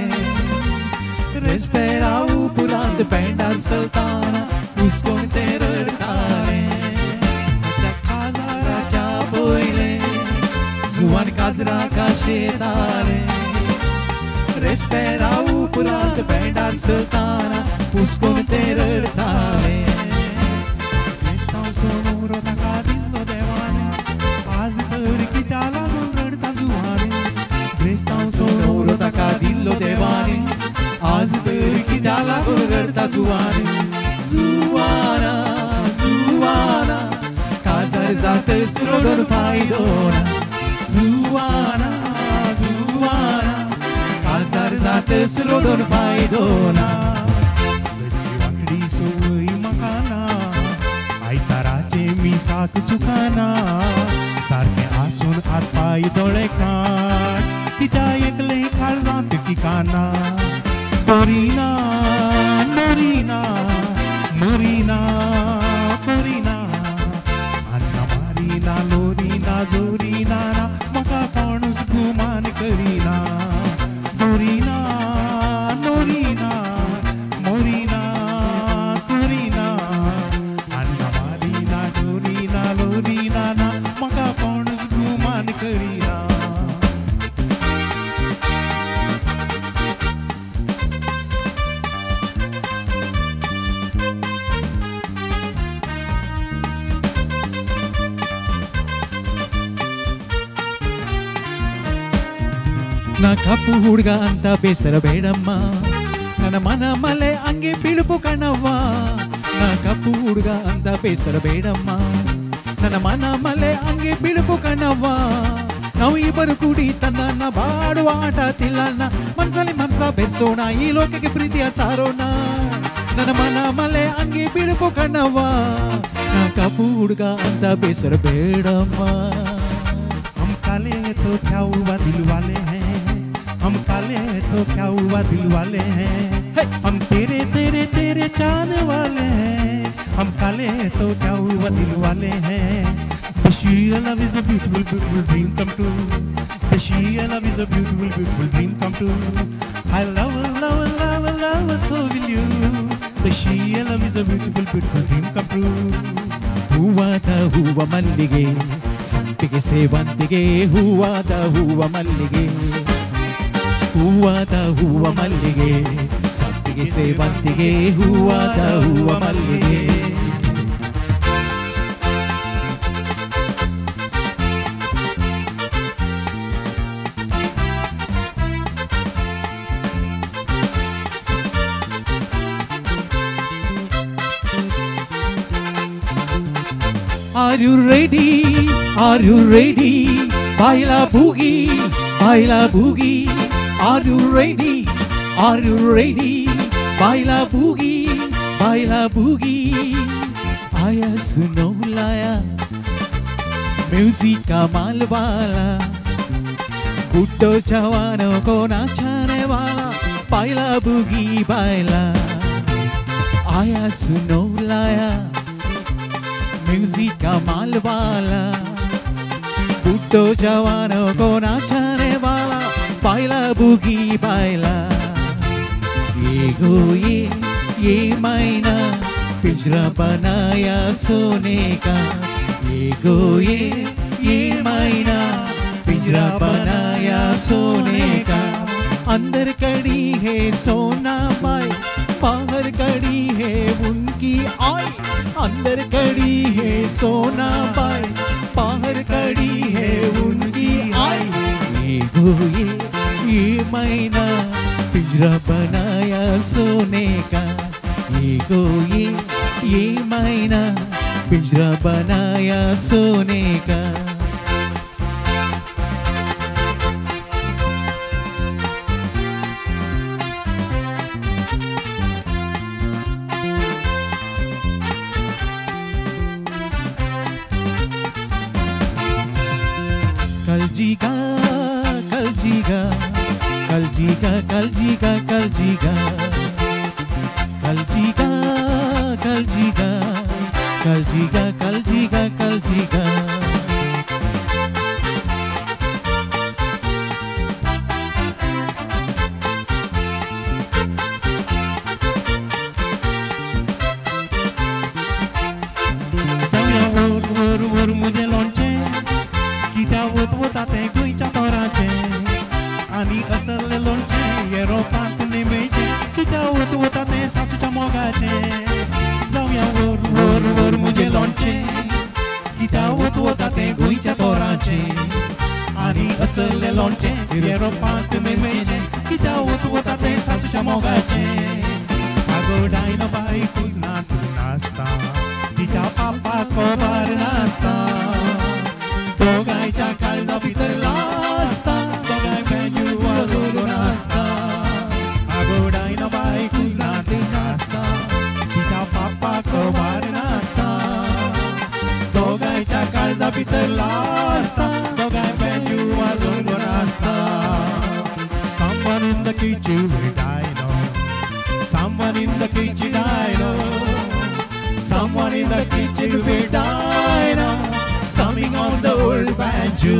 [SPEAKER 3] रेस्पेरा उपरांत बँडार चलताना हुस्कोन ते रडताले ताच्या काजाराच्या पयले जुवान काजरा काशेताले रेस्पेरा उपरांत बँडार चलताना हुस्कोन ते रडताले क्रिस्तांव सोडून ताका दिल्लो देवाने आज तर कित्या लागून रडता जुवाने क्रिस्तांव सोडून ताका दिल्लो देवाने आज तर कित्या लागून रडता जुवाने जुवाना जुवाना काजार जातस रडून फायदो ना जुवाना जुवाना काजार जातस रडून फायदो ना सोय मकाना आयताराचे मिसाक सुखाना सारखे आसून हात पाय दोळे काड तिच्या एकले काळजांत ठिकाणा पोरीना नोरीना मोरीना पोरीना अन्ना मारीना लोरीना जोरीना म्हाका कोणूच गुमान करीना मोरीना नोरीना मोरीना पोरीना अन्ना मारीना जोरीना लोरीना म्हाका कोणूच गुमान करीना నా కప్పు ಹುಡುಗ ಅಂತ ಬೇಸರ ಬೇಡಮ್ಮ ನನ್ನ ಮನ ಮಲೆ ಹಂಗೆ ಬಿಳುಪು ಕಣವ್ವ నా కప్పు ಹುಡುಗ ಅಂತ ಬೇಸರ ಬೇಡಮ್ಮ ನನ್ನ ಮನ ಮಲೆ ಹಂಗೆ ಬಿಳುಪು ಕಣವ್ವ ನಾವು ಇಬ್ಬರು ಕೂಡಿ ತನ್ನ ಬಾಡುವ ಆಟ ತಿಲ್ಲಣ್ಣ ಮನ್ಸಲ್ಲಿ ಮನ್ಸ ಬೆರ್ಸೋಣ ಈ ಲೋಕಕ್ಕೆ ಪ್ರೀತಿಯ ಸಾರೋಣ ನನ್ನ ಮನ ಮಲೆ ಹಂಗೆ ಬಿಳುಪು ಕಣವ್ವ నా ಕಪ್ಪು ಹುಡುಗ ಅಂತ ಬೇಸರ ಬೇಡಮ್ಮ हम काले तो क्या हुआ दिल वाले हैं हम काले तो क्या हुआ दिल वाले हैं हम तेरे तेरे तेरे चांद वाले हैं हम काले तो क्या हुआ दिल वाले हैं The sheer love is a beautiful beautiful dream come true The sheer love is a beautiful beautiful dream come true I love love love love so will you The sheer love is a beautiful beautiful dream come true ಹೂವಾದ ಹೂವ ಮಲ್ಲಿಗೆ ಸಂಪಿಗೆ ಸೇವಂತಿಗೆ ಹೂವಾದ ಹೂವ ಮಲ್ಲಿಗೆ ಹೂವಾದ ಹೂವ ಮಲ್ಲಿಗೆ ಸಂಪಿಗೆ ಸೇವಂತಿಗೆ ಹೂವಾದ ಹೂವ ಮಲ್ಲಿಗೆ Are you ready? Are you ready? Baila boogie, baila boogie. Are you ready? Are you ready? Baila boogie, baila boogie. Aya suno laya, music ka malwala. Butto jawano ko nachane wala. Baila boogie, baila. Aya suno laya. Music का माल वाला बुड्ढो जवानों को नाचने वाला बाइला बुगी बाइला ये गो ये ये मैना पिंजरा बनाया सोने का ये गो ये ये मैना पिंजरा बनाया सोने का अंदर कड़ी है सोना पाए बाहर कड़ी है उनकी आई अंदर कड़ी है सोना पाए बाहर कड़ी है उनकी आई ये गो ये ये मैना पिंजरा बनाया सोने का ये गो ये ये मैना पिंजरा बनाया सोने का कलजीगा कलजीगा कलजीगा कलजीगा कलजीगा कलजीगा कलजीगा कलजीगा कलजीगा कलजीगा मुझे लॉन्चे कित्या वत वता ते गोंयच्या तोराचे आनी असले लोणचे येरोपांत नेमेचे कित्या वत वता ते सासूच्या मोगाचे जावया वर वर वर मुझे लॉन्चे कित्या वत वता ते गोंयच्या तोराचे आनी असले लोणचे येरोपांत नेमेचे कित्या वत वता ते सासूच्या मोगाचे आगो डायनो बाई कुजना तू नाचता तिच्या पापाक खबर नासता दोगांयच्या काळजा भितर लासता दोगांय मेन्यू वाजोवन आसता आगो डायनो बाई कुजना तू नाचता तिच्या पापाक खबर नासता दोगांयच्या काळजा भितर लासता दोगांय मेन्यू वाजोवन आसता in the kitchen with dino. Someone in the kitchen dino. Someone in the kitchen with dino. Summing on the old banjo.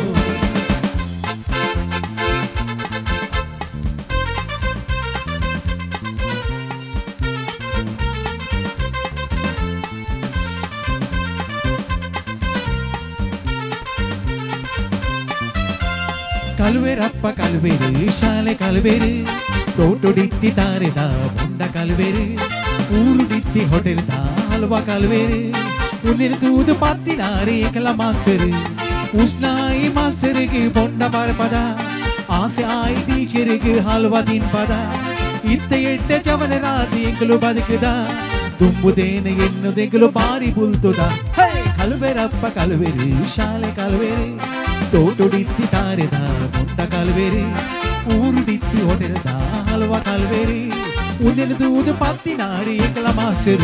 [SPEAKER 3] ಕಲ್ವೇರಪ್ಪ ಕಲ್ವೇರು ಶಾಲೆ ಕಲ್ವೇರು ತೋಟುಡಿತ್ತಿ ತಾರೆದ ಮುಂಡ ಕಲ್ವೇರು ಊರುಡಿತ್ತಿ ಹೊಟೆಲ್ದ ಹಲ್ವಾ ಕಲ್ವೇರು ಉಂದಿನ ತೂದು ಪತ್ತಿನಾರಿ ಕೆಲ ಮಾಸ್ಟರ್ ಉಸ್ನಾಯಿ ಮಾಸ್ಟರ್ಗೆ ಬೊಂಡ ಬಾರಪದ ಆಸೆ ಆಯಿ ಟೀಚರ್ಗೆ ಹಲ್ವಾ ತಿನ್ಪದ ಇತ್ತ ಎಡ್ಡ ಜವನ ರಾತಿ ಎಂಕಲು ಬದುಕದ ತುಂಬುದೇನೆ ಎನ್ನುದೆಂಕಲು ಬಾರಿ ಬುಲ್ತುದ ಹೇ ಕಲ್ವೇರಪ್ಪ ಕಲ್ವೇರು ಶಾಲೆ ಕಲ್ವೇರು ತೋಟುಡಿತ್ತಿ ತಾರೆದ ಮುಂಡ ಕಲ್ವೇರಿ ಊರುಡಿತ್ತಿ ಹೊಟೆಲ್ದ ಹಲ್ವಾ ಕಲ್ವೇರಿ ಉಂದಿನ ತೂದು ಪತ್ತಿನಾರಿ ಎಂಕಲ ಮಾಸ್ಟರ್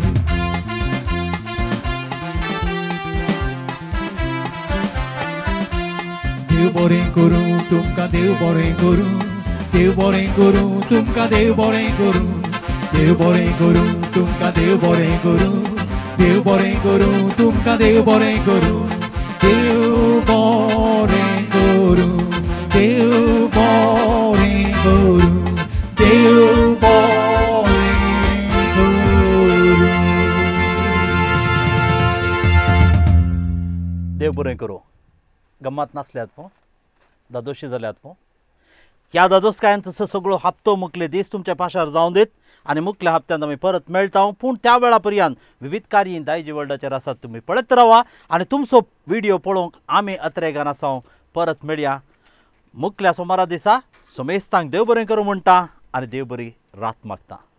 [SPEAKER 3] देव बोरें करूं तुमका देव बोरें करूं देव बोरें करूं तुमका देव बोरें करूं देव बोरें करूं तुमका देव बोरें करूं देव बोरें करूं तुमका देव बोरें करूं देव बोरें करूं देव बोरें करूं देव बोरें करूं
[SPEAKER 2] देव बरें करूं गम्मत नासल्यात पो दादोशी जाल्यात पो ह्या दादोसकायांचो सगळो हप्तो मुकले दीस तुमच्या पाशार जावं देत आनी मुकल्या हप्त्यांत आमी परत मेळटा पूण त्या वेळा पर्यंत विविध कार्य दायजी वर्ल्डाचेर आसात तुमी पळयत रावा आनी तुमचो व्हिडिओ पळोवंक आमी अत्रेगान आसाव परत मेळया मुकल्या सोमारा दिसा सोमेस्तांक देव बरें करूं म्हणटा आनी देव बरी रात मागता.